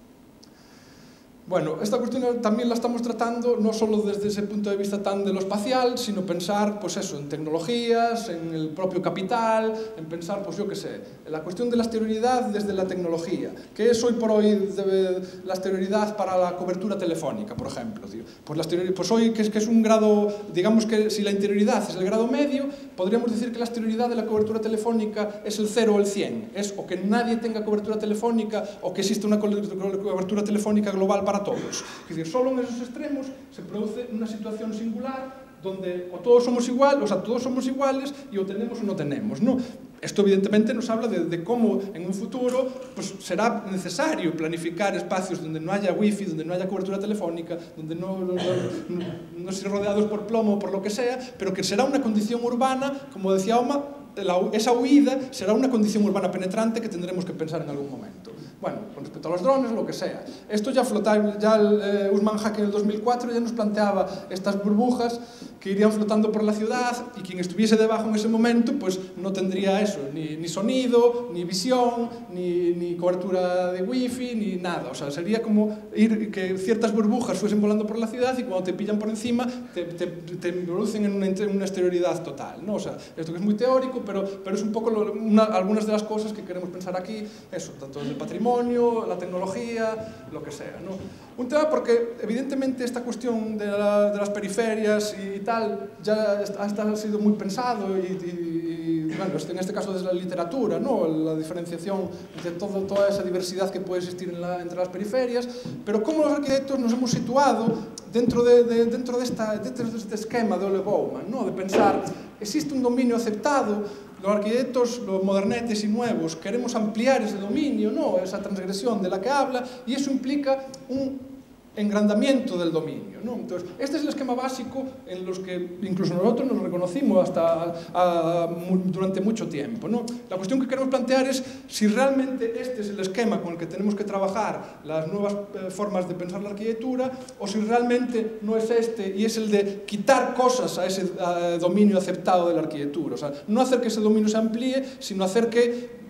Bueno, esta cuestión también la estamos tratando no solo desde ese punto de vista tan de lo espacial, sino pensar, pues eso, en tecnologías, en el propio capital, en pensar, pues yo qué sé, en la cuestión de la exterioridad desde la tecnología. ¿Qué es hoy por hoy de la exterioridad para la cobertura telefónica, por ejemplo, tío? Pues, la pues hoy, que es, que es un grado, digamos que si la interioridad es el grado medio, podríamos decir que la exterioridad de la cobertura telefónica es el cero o el cien. Es o que nadie tenga cobertura telefónica o que existe una cobertura telefónica global para a todos. Es decir, solo en esos extremos se produce una situación singular donde o todos somos iguales, o sea, todos somos iguales y o tenemos o no tenemos, ¿no? Esto evidentemente nos habla de, de cómo en un futuro pues, será necesario planificar espacios donde no haya wifi, donde no haya cobertura telefónica, donde no, no, no, no estén rodeados por plomo o por lo que sea, pero que será una condición urbana, como decía Oma, la, esa huida será una condición urbana penetrante que tendremos que pensar en algún momento. Bueno, con respecto a los drones, lo que sea. Esto ya flotaba, ya el, eh, Usman Haque en el dos mil cuatro ya nos planteaba estas burbujas que irían flotando por la ciudad y quien estuviese debajo en ese momento pues no tendría eso, ni, ni sonido, ni visión, ni, ni cobertura de wifi, ni nada. O sea, sería como ir, que ciertas burbujas fuesen volando por la ciudad y cuando te pillan por encima te, te, te introducen en una, una exterioridad total, ¿no? O sea, esto que es muy teórico, pero, pero es un poco lo, una, algunas de las cosas que queremos pensar aquí, eso, tanto desde el patrimonio, la tecnología, lo que sea, ¿no? Un tema porque, evidentemente, esta cuestión de, la, de las periferias y tal ya ha, ha sido muy pensado y, y, y bueno, en este caso desde la literatura, ¿no? La diferenciación de todo, toda esa diversidad que puede existir en la, entre las periferias, pero cómo los arquitectos nos hemos situado dentro de, de, dentro de, esta, dentro de este esquema de Ole Bouwman, ¿no? De pensar, existe un dominio aceptado, los arquitectos, los modernetes y nuevos, queremos ampliar ese dominio, ¿no? Esa transgresión de la que habla, y eso implica un engrandamiento del dominio, ¿no? Entonces, este es el esquema básico en los que incluso nosotros nos reconocimos hasta a, a, durante mucho tiempo, ¿no? La cuestión que queremos plantear es si realmente este es el esquema con el que tenemos que trabajar las nuevas eh, formas de pensar la arquitectura, o si realmente no es este y es el de quitar cosas a ese a, dominio aceptado de la arquitectura. O sea, no hacer que ese dominio se amplíe, sino hacer que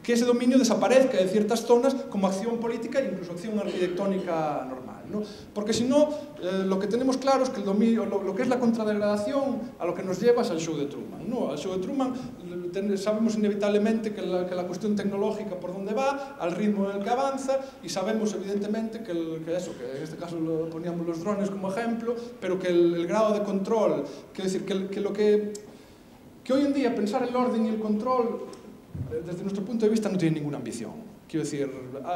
que ese dominio desaparezca de ciertas zonas como acción política e incluso acción arquitectónica normal, ¿no? Porque si no, eh, lo que tenemos claro es que el dominio, lo, lo que es la contradegradación a lo que nos lleva es al show de Truman, ¿no? Al show de Truman ten, sabemos inevitablemente que la, que la cuestión tecnológica por dónde va, al ritmo en el que avanza, y sabemos evidentemente que, el, que eso, que en este caso lo poníamos los drones como ejemplo, pero que el, el grado de control, quiero decir, que, que lo que, que hoy en día pensar el orden y el control desde nuestro punto de vista no tiene ninguna ambición. Quiero decir,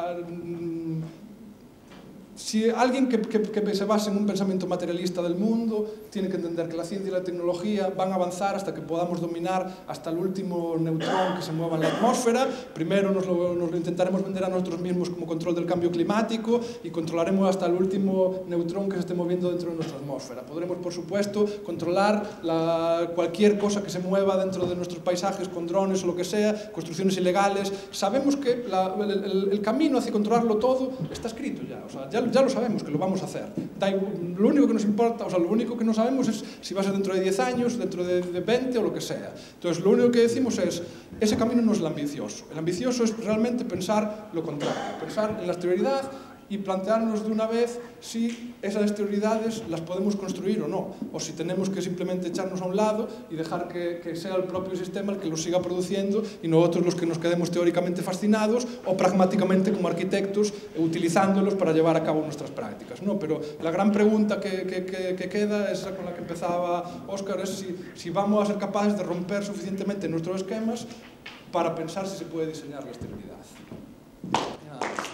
si alguien que, que, que se basa en un pensamiento materialista del mundo tiene que entender que la ciencia y la tecnología van a avanzar hasta que podamos dominar hasta el último neutrón que se mueva en la atmósfera. Primero nos lo, nos lo intentaremos vender a nosotros mismos como control del cambio climático y controlaremos hasta el último neutrón que se esté moviendo dentro de nuestra atmósfera. Podremos, por supuesto, controlar la, cualquier cosa que se mueva dentro de nuestros paisajes con drones o lo que sea, construcciones ilegales. Sabemos que la, el, el, el camino hacia controlarlo todo está escrito ya, o sea, ya ya lo sabemos que lo vamos a hacer. Lo único que nos importa, o sea, lo único que no sabemos es si va a ser dentro de diez años, dentro de veinte o lo que sea. Entonces, lo único que decimos es, ese camino no es el ambicioso. El ambicioso es realmente pensar lo contrario, pensar en la exterioridad y plantearnos de una vez si esas exterioridades las podemos construir o no, o si tenemos que simplemente echarnos a un lado y dejar que, que sea el propio sistema el que los siga produciendo y nosotros los que nos quedemos teóricamente fascinados o pragmáticamente como arquitectos utilizándolos para llevar a cabo nuestras prácticas, ¿no? Pero la gran pregunta que, que, que, que queda, esa con la que empezaba Óscar, es si, si vamos a ser capaces de romper suficientemente nuestros esquemas para pensar si se puede diseñar la exterioridad. Nada más.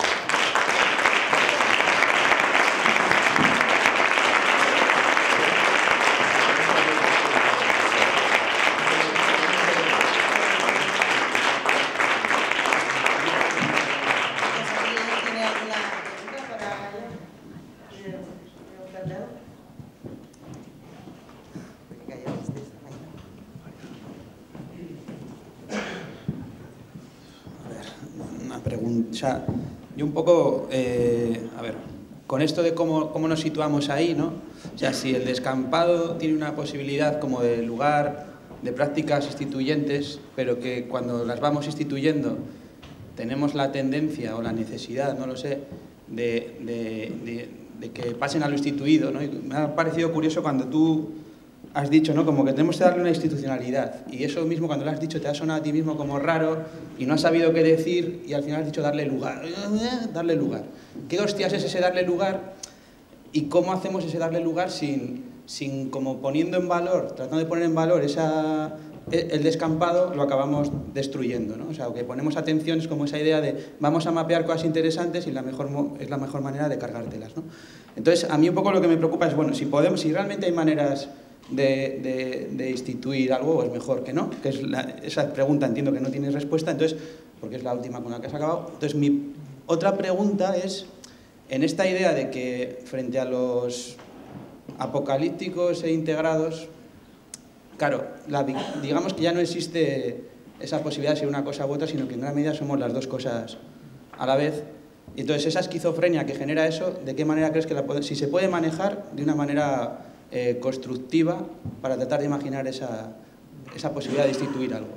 O sea, yo un poco, eh, a ver, con esto de cómo, cómo nos situamos ahí, ¿no? O sea, si el descampado tiene una posibilidad como de lugar de prácticas instituyentes, pero que cuando las vamos instituyendo tenemos la tendencia o la necesidad, no lo sé, de, de, de, de que pasen a lo instituido, ¿no? Y me ha parecido curioso cuando tú has dicho, ¿no? Como que tenemos que darle una institucionalidad, y eso mismo cuando lo has dicho te ha sonado a ti mismo como raro y no has sabido qué decir y al final has dicho darle lugar. Darle lugar. ¿Qué hostias es ese darle lugar? ¿Y cómo hacemos ese darle lugar sin, sin como poniendo en valor, tratando de poner en valor esa, el descampado, lo acabamos destruyendo, ¿no? O sea, que ponemos atención, es como esa idea de vamos a mapear cosas interesantes y la mejor, es la mejor manera de cargártelas, ¿no? Entonces, a mí un poco lo que me preocupa es, bueno, si podemos, si realmente hay maneras De, de, de instituir algo, o es mejor que no, que es la, esa pregunta entiendo que no tienes respuesta, entonces, porque es la última con la que has acabado. Entonces, mi otra pregunta es, en esta idea de que frente a los apocalípticos e integrados, claro, la, digamos que ya no existe esa posibilidad de ser una cosa u otra, sino que en gran medida somos las dos cosas a la vez. Y entonces, esa esquizofrenia que genera eso, ¿de qué manera crees que la puede, si se puede manejar de una manera Eh, constructiva para tratar de imaginar esa, esa posibilidad de instituir algo?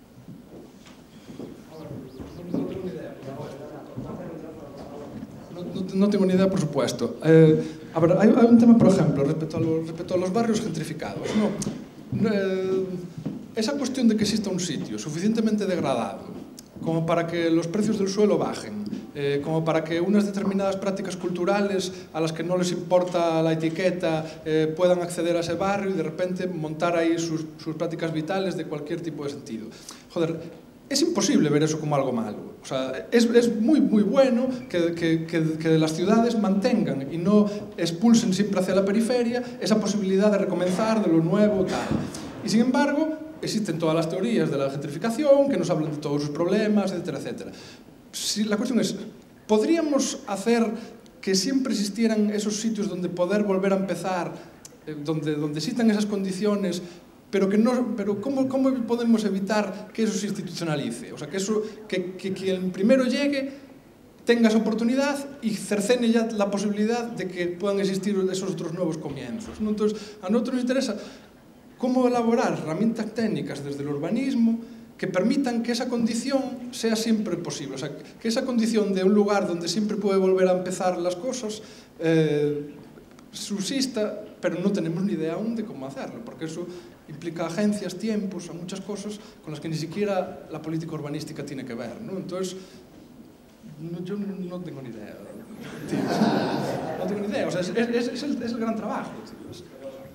No, no, no tengo ni idea, por supuesto. Eh, a ver, hay, hay un tema, por ejemplo, respecto a, lo, respecto a los barrios gentrificados. No, eh, esa cuestión de que exista un sitio suficientemente degradado como para que los precios del suelo bajen, eh, como para que unas determinadas prácticas culturales a las que no les importa la etiqueta eh, puedan acceder a ese barrio y de repente montar ahí sus, sus prácticas vitales de cualquier tipo de sentido. Joder, es imposible ver eso como algo malo. O sea, es, es muy, muy bueno que, que, que, que las ciudades mantengan y no expulsen siempre hacia la periferia esa posibilidad de recomenzar, de lo nuevo, tal. Y sin embargo, existen todas las teorías de la gentrificación que nos hablan de todos sus problemas, etcétera, etcétera. Si, la cuestión es, ¿podríamos hacer que siempre existieran esos sitios donde poder volver a empezar, eh, donde, donde existan esas condiciones, pero, que no, pero ¿cómo, cómo podemos evitar que eso se institucionalice? O sea, que, eso, que, que quien primero llegue tenga esa oportunidad y cercene ya la posibilidad de que puedan existir esos otros nuevos comienzos, ¿no? Entonces, a nosotros nos interesa cómo elaborar herramientas técnicas desde el urbanismo que permitan que esa condición sea siempre posible, o sea, que esa condición de un lugar donde siempre puede volver a empezar las cosas eh, subsista, pero no tenemos ni idea aún de cómo hacerlo, porque eso implica agencias, tiempos, a muchas cosas con las que ni siquiera la política urbanística tiene que ver, ¿no? Entonces, no, yo no tengo ni idea, tío. No tengo ni idea, o sea, es, es, es, el, es el gran trabajo, tío.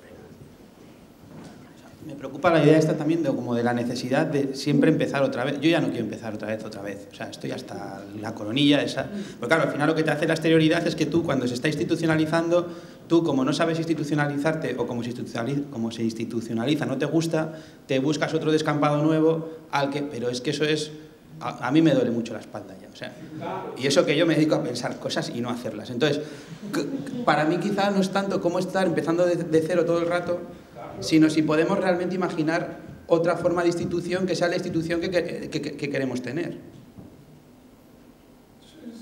Me preocupa la idea esta también de, como de la necesidad de siempre empezar otra vez. Yo ya no quiero empezar otra vez, otra vez. O sea, estoy hasta la coronilla esa. Porque claro, al final lo que te hace la exterioridad es que tú, cuando se está institucionalizando, tú, como no sabes institucionalizarte o como se institucionaliza, como se institucionaliza no te gusta, te buscas otro descampado nuevo al que... Pero es que eso es... A, a mí me duele mucho la espalda ya. O sea, y eso que yo me dedico a pensar cosas y no hacerlas. Entonces, para mí quizá no es tanto cómo estar empezando de, de cero todo el rato, sino si podemos realmente imaginar otra forma de institución que sea la institución que, que, que, que queremos tener. Sí, sí.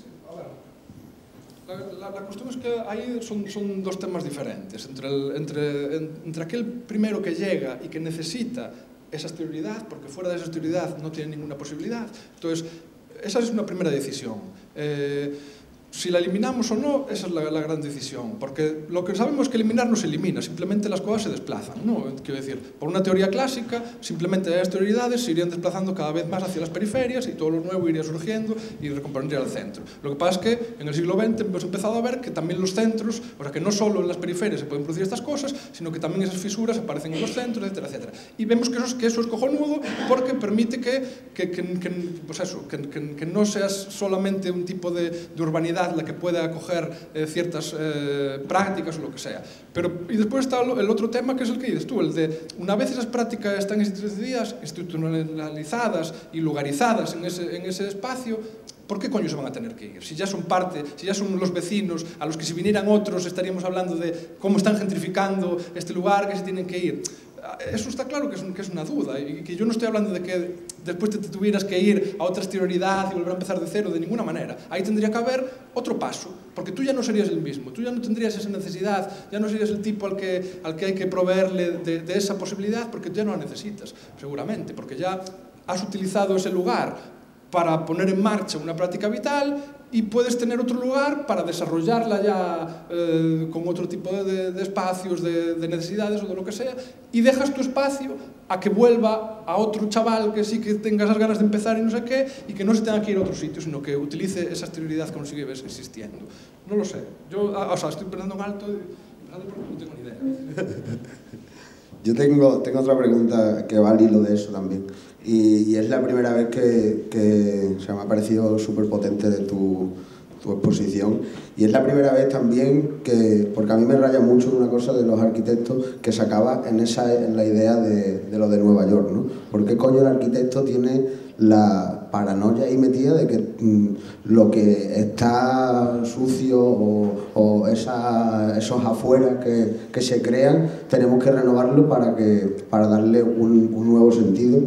A ver, la, la, la cuestión es que ahí son, son dos temas diferentes. Entre, el, entre, entre aquel primero que llega y que necesita esa exterioridad, porque fuera de esa exterioridad no tiene ninguna posibilidad. Entonces, esa es una primera decisión. Eh, Si la eliminamos o no, esa es la, la gran decisión, porque lo que sabemos es que eliminar no se elimina, simplemente las cosas se desplazan, ¿no? Quiero decir, por una teoría clásica, simplemente las exterioridades se irían desplazando cada vez más hacia las periferias y todo lo nuevo iría surgiendo y recompondría al centro. Lo que pasa es que en el siglo veinte hemos empezado a ver que también los centros, o sea, que no solo en las periferias se pueden producir estas cosas, sino que también esas fisuras aparecen en los centros, etcétera, etcétera. Y vemos que eso, que eso es cojonudo porque permite que, que, que, que, pues eso, que, que, que no seas solamente un tipo de, de urbanidad la que pueda acoger eh, ciertas eh, prácticas o lo que sea. Pero, y después está el otro tema que es el que dices tú, el de una vez esas prácticas están institucionalizadas y lugarizadas en ese, en ese espacio, ¿por qué coño se van a tener que ir? Si ya son parte, si ya son los vecinos a los que si vinieran otros estaríamos hablando de cómo están gentrificando este lugar, que se tienen que ir. Eso está claro que es, que es una duda y que yo no estoy hablando de que después te, te tuvieras que ir a otra exterioridad y volver a empezar de cero, de ninguna manera. Ahí tendría que haber otro paso, porque tú ya no serías el mismo, tú ya no tendrías esa necesidad, ya no serías el tipo al que, al que hay que proveerle de, de esa posibilidad, porque ya no la necesitas, seguramente, porque ya has utilizado ese lugar para poner en marcha una práctica vital y puedes tener otro lugar para desarrollarla ya eh, con otro tipo de, de espacios, de, de necesidades o de lo que sea, y dejas tu espacio a que vuelva a otro chaval que sí que tenga esas ganas de empezar y no sé qué, y que no se tenga que ir a otro sitio, sino que utilice esa exterioridad que aún sigue existiendo. No lo sé. Yo, o sea, estoy pensando en alto y no tengo ni idea. Yo tengo, tengo otra pregunta que va al hilo de eso también. Y, y es la primera vez que, que o sea, me ha parecido súper potente de tu, tu exposición. Y es la primera vez también que, porque a mí me raya mucho una cosa de los arquitectos, que se acaba en, esa, en la idea de, de lo de Nueva York, ¿no? ¿Por qué coño el arquitecto tiene la paranoia ahí metida de que mmm, lo que está sucio o, o esa, esos afueras que, que se crean, tenemos que renovarlo para, que, para darle un, un nuevo sentido?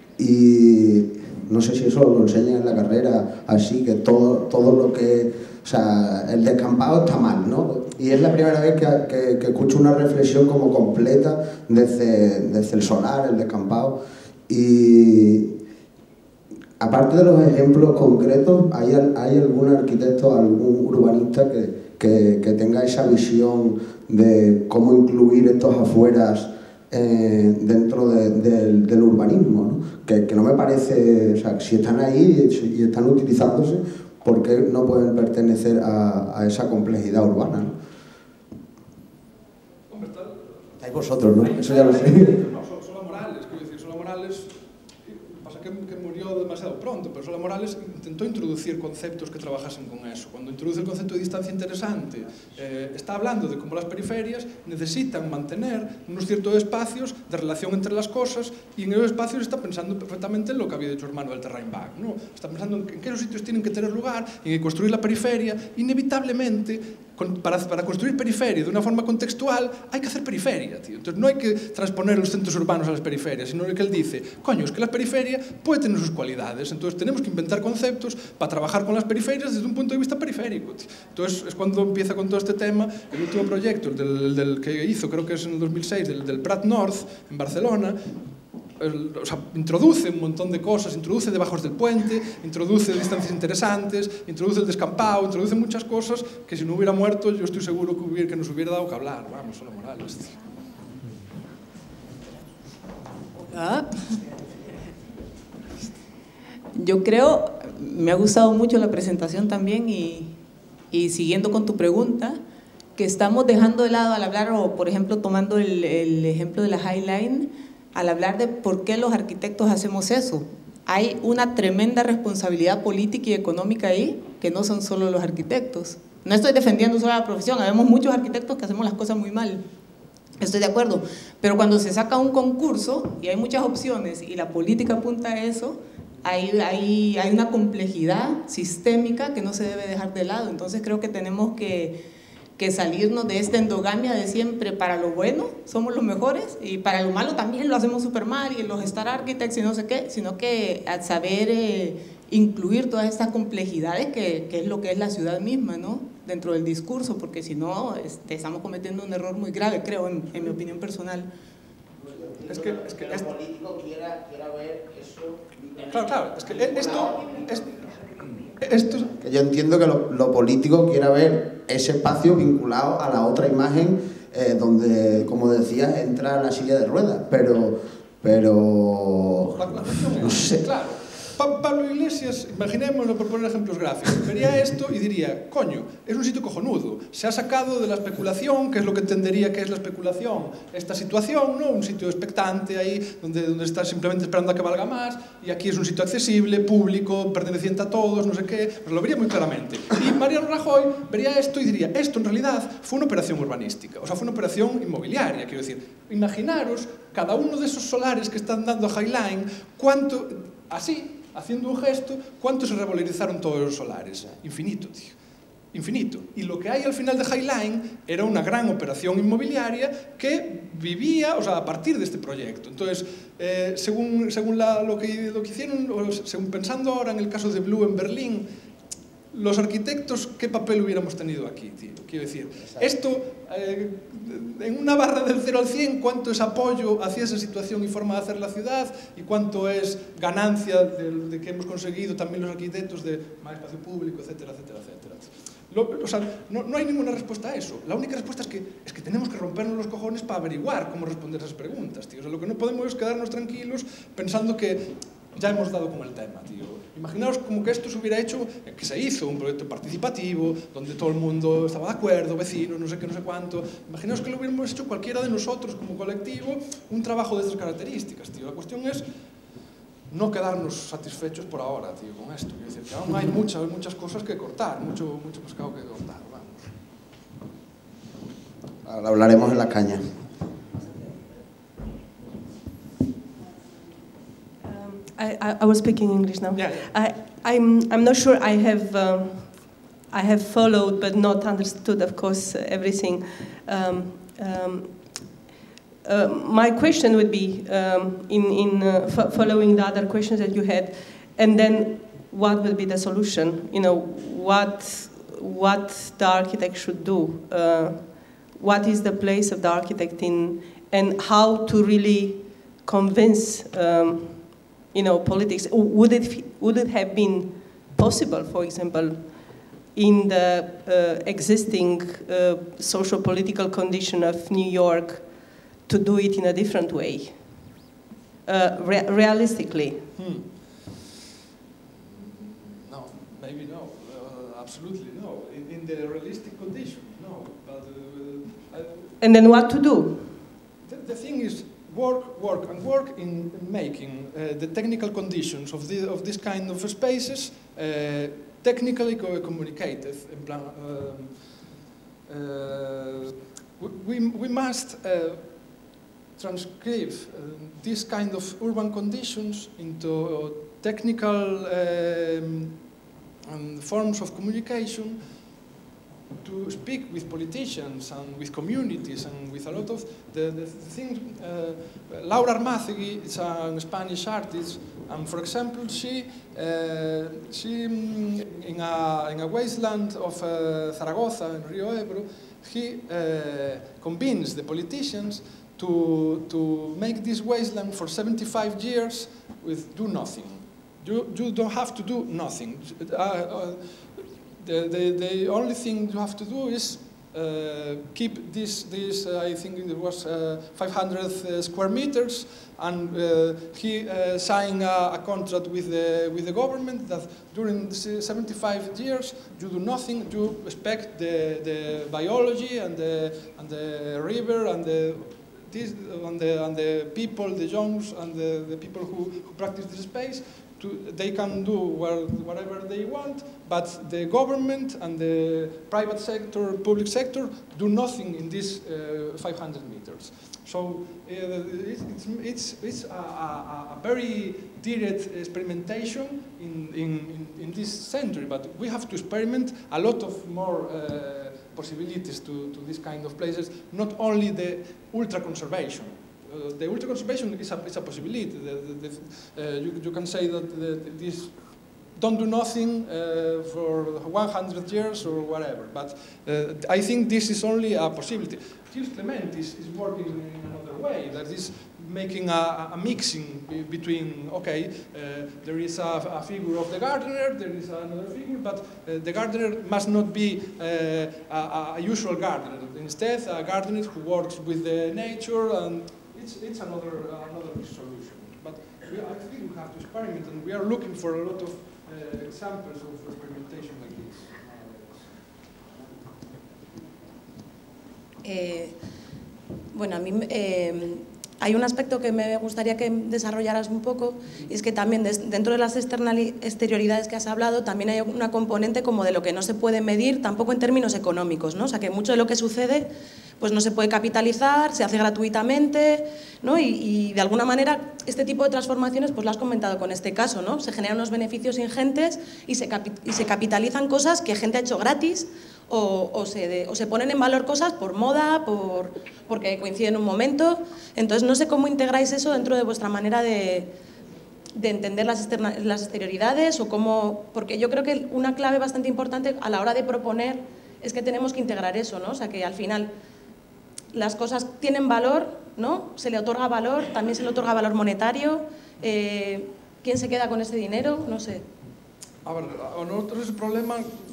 Y no sé si eso lo enseñan en la carrera, así que todo, todo lo que... O sea, el descampado está mal, ¿no? Y es la primera vez que, que, que escucho una reflexión como completa desde, desde el solar, el descampado. Y aparte de los ejemplos concretos, ¿hay, hay algún arquitecto, algún urbanista que, que, que tenga esa visión de cómo incluir estos afueras eh, dentro de, de, del urbanismo, ¿no? Que, que no me parece, o sea, si están ahí y están utilizándose, ¿por qué no pueden pertenecer a, a esa complejidad urbana, ¿no? Hay vosotros, ¿no? Eso ya lo sé. No, Sola Morales, quiero decir, Sola Morales, pasa que, que murió demasiado pronto, pero Sola Morales intentó introducir conceptos que trabajasen con eso. Cuando introduce el concepto de distancia interesante, eh, está hablando de cómo las periferias necesitan mantener unos ciertos espacios de relación entre las cosas, y en esos espacios está pensando perfectamente en lo que había dicho hermano del Terrainback, ¿no? Está pensando en qué esos sitios tienen que tener lugar, en que construir la periferia, inevitablemente. Para, para construir periferia de una forma contextual hay que hacer periferia, tío. Entonces no hay que transponer los centros urbanos a las periferias, sino que él dice, coño, es que la periferia puede tener sus cualidades, entonces tenemos que inventar conceptos para trabajar con las periferias desde un punto de vista periférico, tío. Entonces es cuando empieza con todo este tema, el último proyecto, el del, del que hizo, creo que es en el dos mil seis, del, del Prat North, en Barcelona. el, o sea, introduce un montón de cosas, introduce debajos del puente, introduce distancias interesantes, introduce el descampado, introduce muchas cosas que si no hubiera muerto yo estoy seguro que, hubiera, que nos hubiera dado que hablar. Vamos, solo Morales. Hola. Yo creo, me ha gustado mucho la presentación también y, y siguiendo con tu pregunta, que estamos dejando de lado al hablar, o por ejemplo tomando el, el ejemplo de la High Line, al hablar de por qué los arquitectos hacemos eso. Hay una tremenda responsabilidad política y económica ahí, que no son solo los arquitectos. No estoy defendiendo solo la profesión, habemos muchos arquitectos que hacemos las cosas muy mal. Estoy de acuerdo, pero cuando se saca un concurso y hay muchas opciones y la política apunta a eso, hay, hay, hay una complejidad sistémica que no se debe dejar de lado. Entonces creo que tenemos que, que salirnos de esta endogamia de siempre. Para lo bueno somos los mejores y para lo malo también lo hacemos súper mal, y los Star Architects y no sé qué, sino que al saber eh, incluir todas estas complejidades que, que es lo que es la ciudad misma, ¿no? Dentro del discurso, porque si no este, estamos cometiendo un error muy grave, creo, en, en mi opinión personal. Es que, es que, que lo político quiera, quiera ver eso. Claro, claro, es que esto, es, esto... Que yo entiendo que lo, lo político quiera ver ese espacio vinculado a la otra imagen eh, donde, como decías, entra la silla de ruedas, pero... pero la, la cuestión es, no sé. Claro, pa Pablo Iglesias, imaginémoslo por poner ejemplos gráficos, vería esto y diría, coño, es un sitio cojonudo, se ha sacado de la especulación, que es lo que entendería que es la especulación, esta situación, ¿no? Un sitio expectante ahí, donde, donde estás simplemente esperando a que valga más, y aquí es un sitio accesible, público, perteneciente a todos, no sé qué, pues lo vería muy claramente. Y Mariano Rajoy vería esto y diría, esto en realidad fue una operación urbanística, o sea, fue una operación inmobiliaria, quiero decir, imaginaros cada uno de esos solares que están dando a High Line, cuánto, así, haciendo un gesto, ¿cuánto se revalorizaron todos los solares? Infinito, tío. Infinito. Y lo que hay al final de High Line era una gran operación inmobiliaria que vivía, o sea, a partir de este proyecto. Entonces, eh, según, según la, lo, que, lo que hicieron, o según pensando ahora en el caso de Blue en Berlín, los arquitectos, ¿qué papel hubiéramos tenido aquí, tío? Quiero decir, esto, eh, en una barra del cero al cien, ¿cuánto es apoyo hacia esa situación y forma de hacer la ciudad? ¿Y cuánto es ganancia de, de que hemos conseguido también los arquitectos de más espacio público, etcétera, etcétera, etcétera? Lo, o sea, no, no hay ninguna respuesta a eso. La única respuesta es que, es que tenemos que rompernos los cojones para averiguar cómo responder esas preguntas, tío. O sea, lo que no podemos es quedarnos tranquilos pensando que ya hemos dado con el tema, tío. Imaginaos como que esto se hubiera hecho, que se hizo un proyecto participativo, donde todo el mundo estaba de acuerdo, vecinos, no sé qué, no sé cuánto. Imaginaos que lo hubiéramos hecho cualquiera de nosotros como colectivo, un trabajo de estas características, tío. La cuestión es no quedarnos satisfechos por ahora, tío, con esto. Es decir, que aún hay muchas, muchas cosas que cortar, mucho, mucho pescado que cortar, vamos. Ahora hablaremos en la caña. I, I was speaking English now. Yeah, yeah. I, I'm, I'm not sure I have, um, I have followed but not understood, of course, uh, everything. Um, um, uh, my question would be, um, in, in uh, f following the other questions that you had, and then what will be the solution? You know, what, what the architect should do? Uh, what is the place of the architect in, and how to really convince um, you know, politics? Would it, would it have been possible, for example, in the uh, existing uh, social-political condition of New York to do it in a different way, uh, re realistically? Hmm. No, maybe no. Uh, absolutely no. In, in the realistic conditions, no. But, uh, I, and then what to do? The, the thing is, work, work, and work in making uh, the technical conditions of, the, of this kind of spaces uh, technically co communicated. In plan, um, uh, we, we must uh, transcribe uh, this kind of urban conditions into technical um, um, forms of communication to speak with politicians and with communities and with a lot of the, the thing. Uh, Laura Armazegui is a Spanish artist, and for example, she, uh, she in, a, in a wasteland of uh, Zaragoza, in Rio Ebro, he uh, convinced the politicians to, to make this wasteland for seventy-five years with do nothing. You, you don't have to do nothing. Uh, uh, the, the, the only thing you have to do is uh, keep this, this uh, I think it was uh, five hundred uh, square meters, and uh, he uh, signed a, a contract with the, with the government that during seventy-five years you do nothing, you respect the, the biology and the, and the river and the This, and, the, and the people, the youngs, and the, the people who, who practice this space, to, they can do well, whatever they want, but the government and the private sector, public sector, do nothing in these uh, five hundred meters. So uh, it's, it's, it's a, a, a very direct experimentation in, in, in this century, but we have to experiment a lot of more uh, possibilities to, to these kind of places, not only the ultra-conservation. Uh, the ultra-conservation is a, is a possibility. The, the, the, uh, you, you can say that the, this don't do nothing uh, for one hundred years or whatever, but uh, I think this is only a possibility. Gilles Clement is, is working in another way, that is making a, a mixing between, okay, uh, there is a, a figure of the gardener, there is another figure, but uh, the gardener must not be uh, a, a usual gardener. Instead, a gardener who works with the nature, and it's, it's another, another solution. But we, I think we have to experiment, and we are looking for a lot of uh, examples of experimentation like this. Eh, bueno, a mí eh, hay un aspecto que me gustaría que desarrollaras un poco, y es que también des, dentro de las exterioridades que has hablado, también hay una componente como de lo que no se puede medir, tampoco en términos económicos, ¿no? O sea, que mucho de lo que sucede pues no se puede capitalizar, se hace gratuitamente, ¿no? Y, y de alguna manera este tipo de transformaciones, pues lo has comentado con este caso, ¿no? Se generan unos beneficios ingentes y se, capi y se capitalizan cosas que gente ha hecho gratis, O, o, se de, o se ponen en valor cosas por moda, por, porque coinciden en un momento. Entonces, no sé cómo integráis eso dentro de vuestra manera de, de entender las, externa, las exterioridades, o cómo, porque yo creo que una clave bastante importante a la hora de proponer es que tenemos que integrar eso, ¿no? O sea, que al final las cosas tienen valor, ¿no? Se le otorga valor, también se le otorga valor monetario. Eh, ¿Quién se queda con ese dinero? No sé. A ver, a nosotros ese problema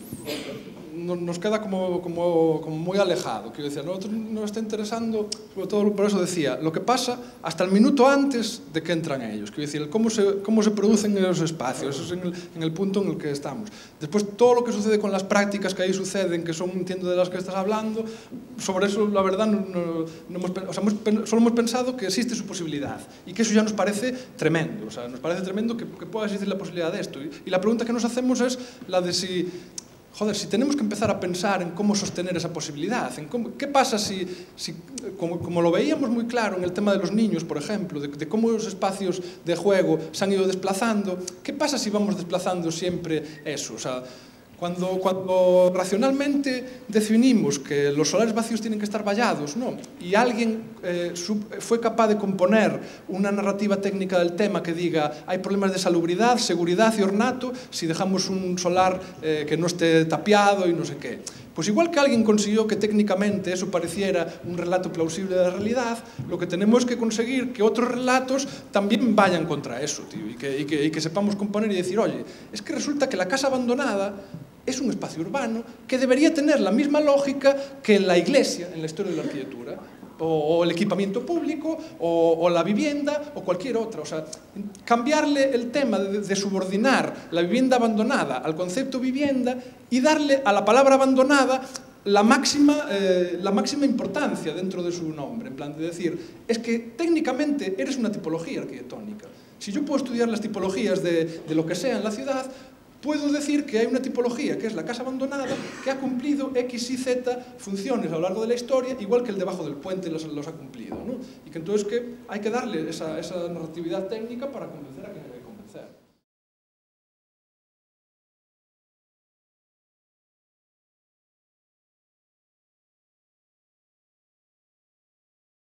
nos queda como, como, como muy alejado. Quiero decir, a nosotros nos está interesando, sobre todo por eso decía, lo que pasa hasta el minuto antes de que entran ellos. Quiero decir, cómo se, cómo se producen esos espacios, eso es en el, en el punto en el que estamos. Después, todo lo que sucede con las prácticas que ahí suceden, que son, entiendo, de las que estás hablando, sobre eso, la verdad, no, no, no hemos, o sea, hemos, solo hemos pensado que existe su posibilidad, y que eso ya nos parece tremendo. O sea, nos parece tremendo que, que pueda existir la posibilidad de esto. Y, y la pregunta que nos hacemos es la de si... Joder, si tenemos que empezar a pensar en cómo sostener esa posibilidad, en cómo, qué pasa si, si como, como lo veíamos muy claro en el tema de los niños, por ejemplo, de, de cómo los espacios de juego se han ido desplazando, ¿qué pasa si vamos desplazando siempre eso? O sea, Cuando, cuando racionalmente definimos que los solares vacíos tienen que estar vallados, ¿no? Y alguien eh, sub, fue capaz de componer una narrativa técnica del tema que diga hay problemas de salubridad, seguridad y ornato si dejamos un solar eh, que no esté tapiado y no sé qué. Pues igual que alguien consiguió que técnicamente eso pareciera un relato plausible de la realidad, lo que tenemos que conseguir que otros relatos también vayan contra eso, tío, y que, y que, y que sepamos componer y decir, oye, es que resulta que la casa abandonada es un espacio urbano que debería tener la misma lógica que la iglesia en la historia de la arquitectura, o, o el equipamiento público, o, o la vivienda, o cualquier otra. O sea, cambiarle el tema de, de subordinar la vivienda abandonada al concepto vivienda y darle a la palabra abandonada la máxima, eh, la máxima importancia dentro de su nombre, en plan de decir, es que técnicamente eres una tipología arquitectónica. Si yo puedo estudiar las tipologías de, de lo que sea en la ciudad, puedo decir que hay una tipología, que es la casa abandonada, que ha cumplido X y Z funciones a lo largo de la historia, igual que el debajo del puente los, los ha cumplido, ¿no? Y que entonces que hay que darle esa, esa narratividad técnica para convencer a quien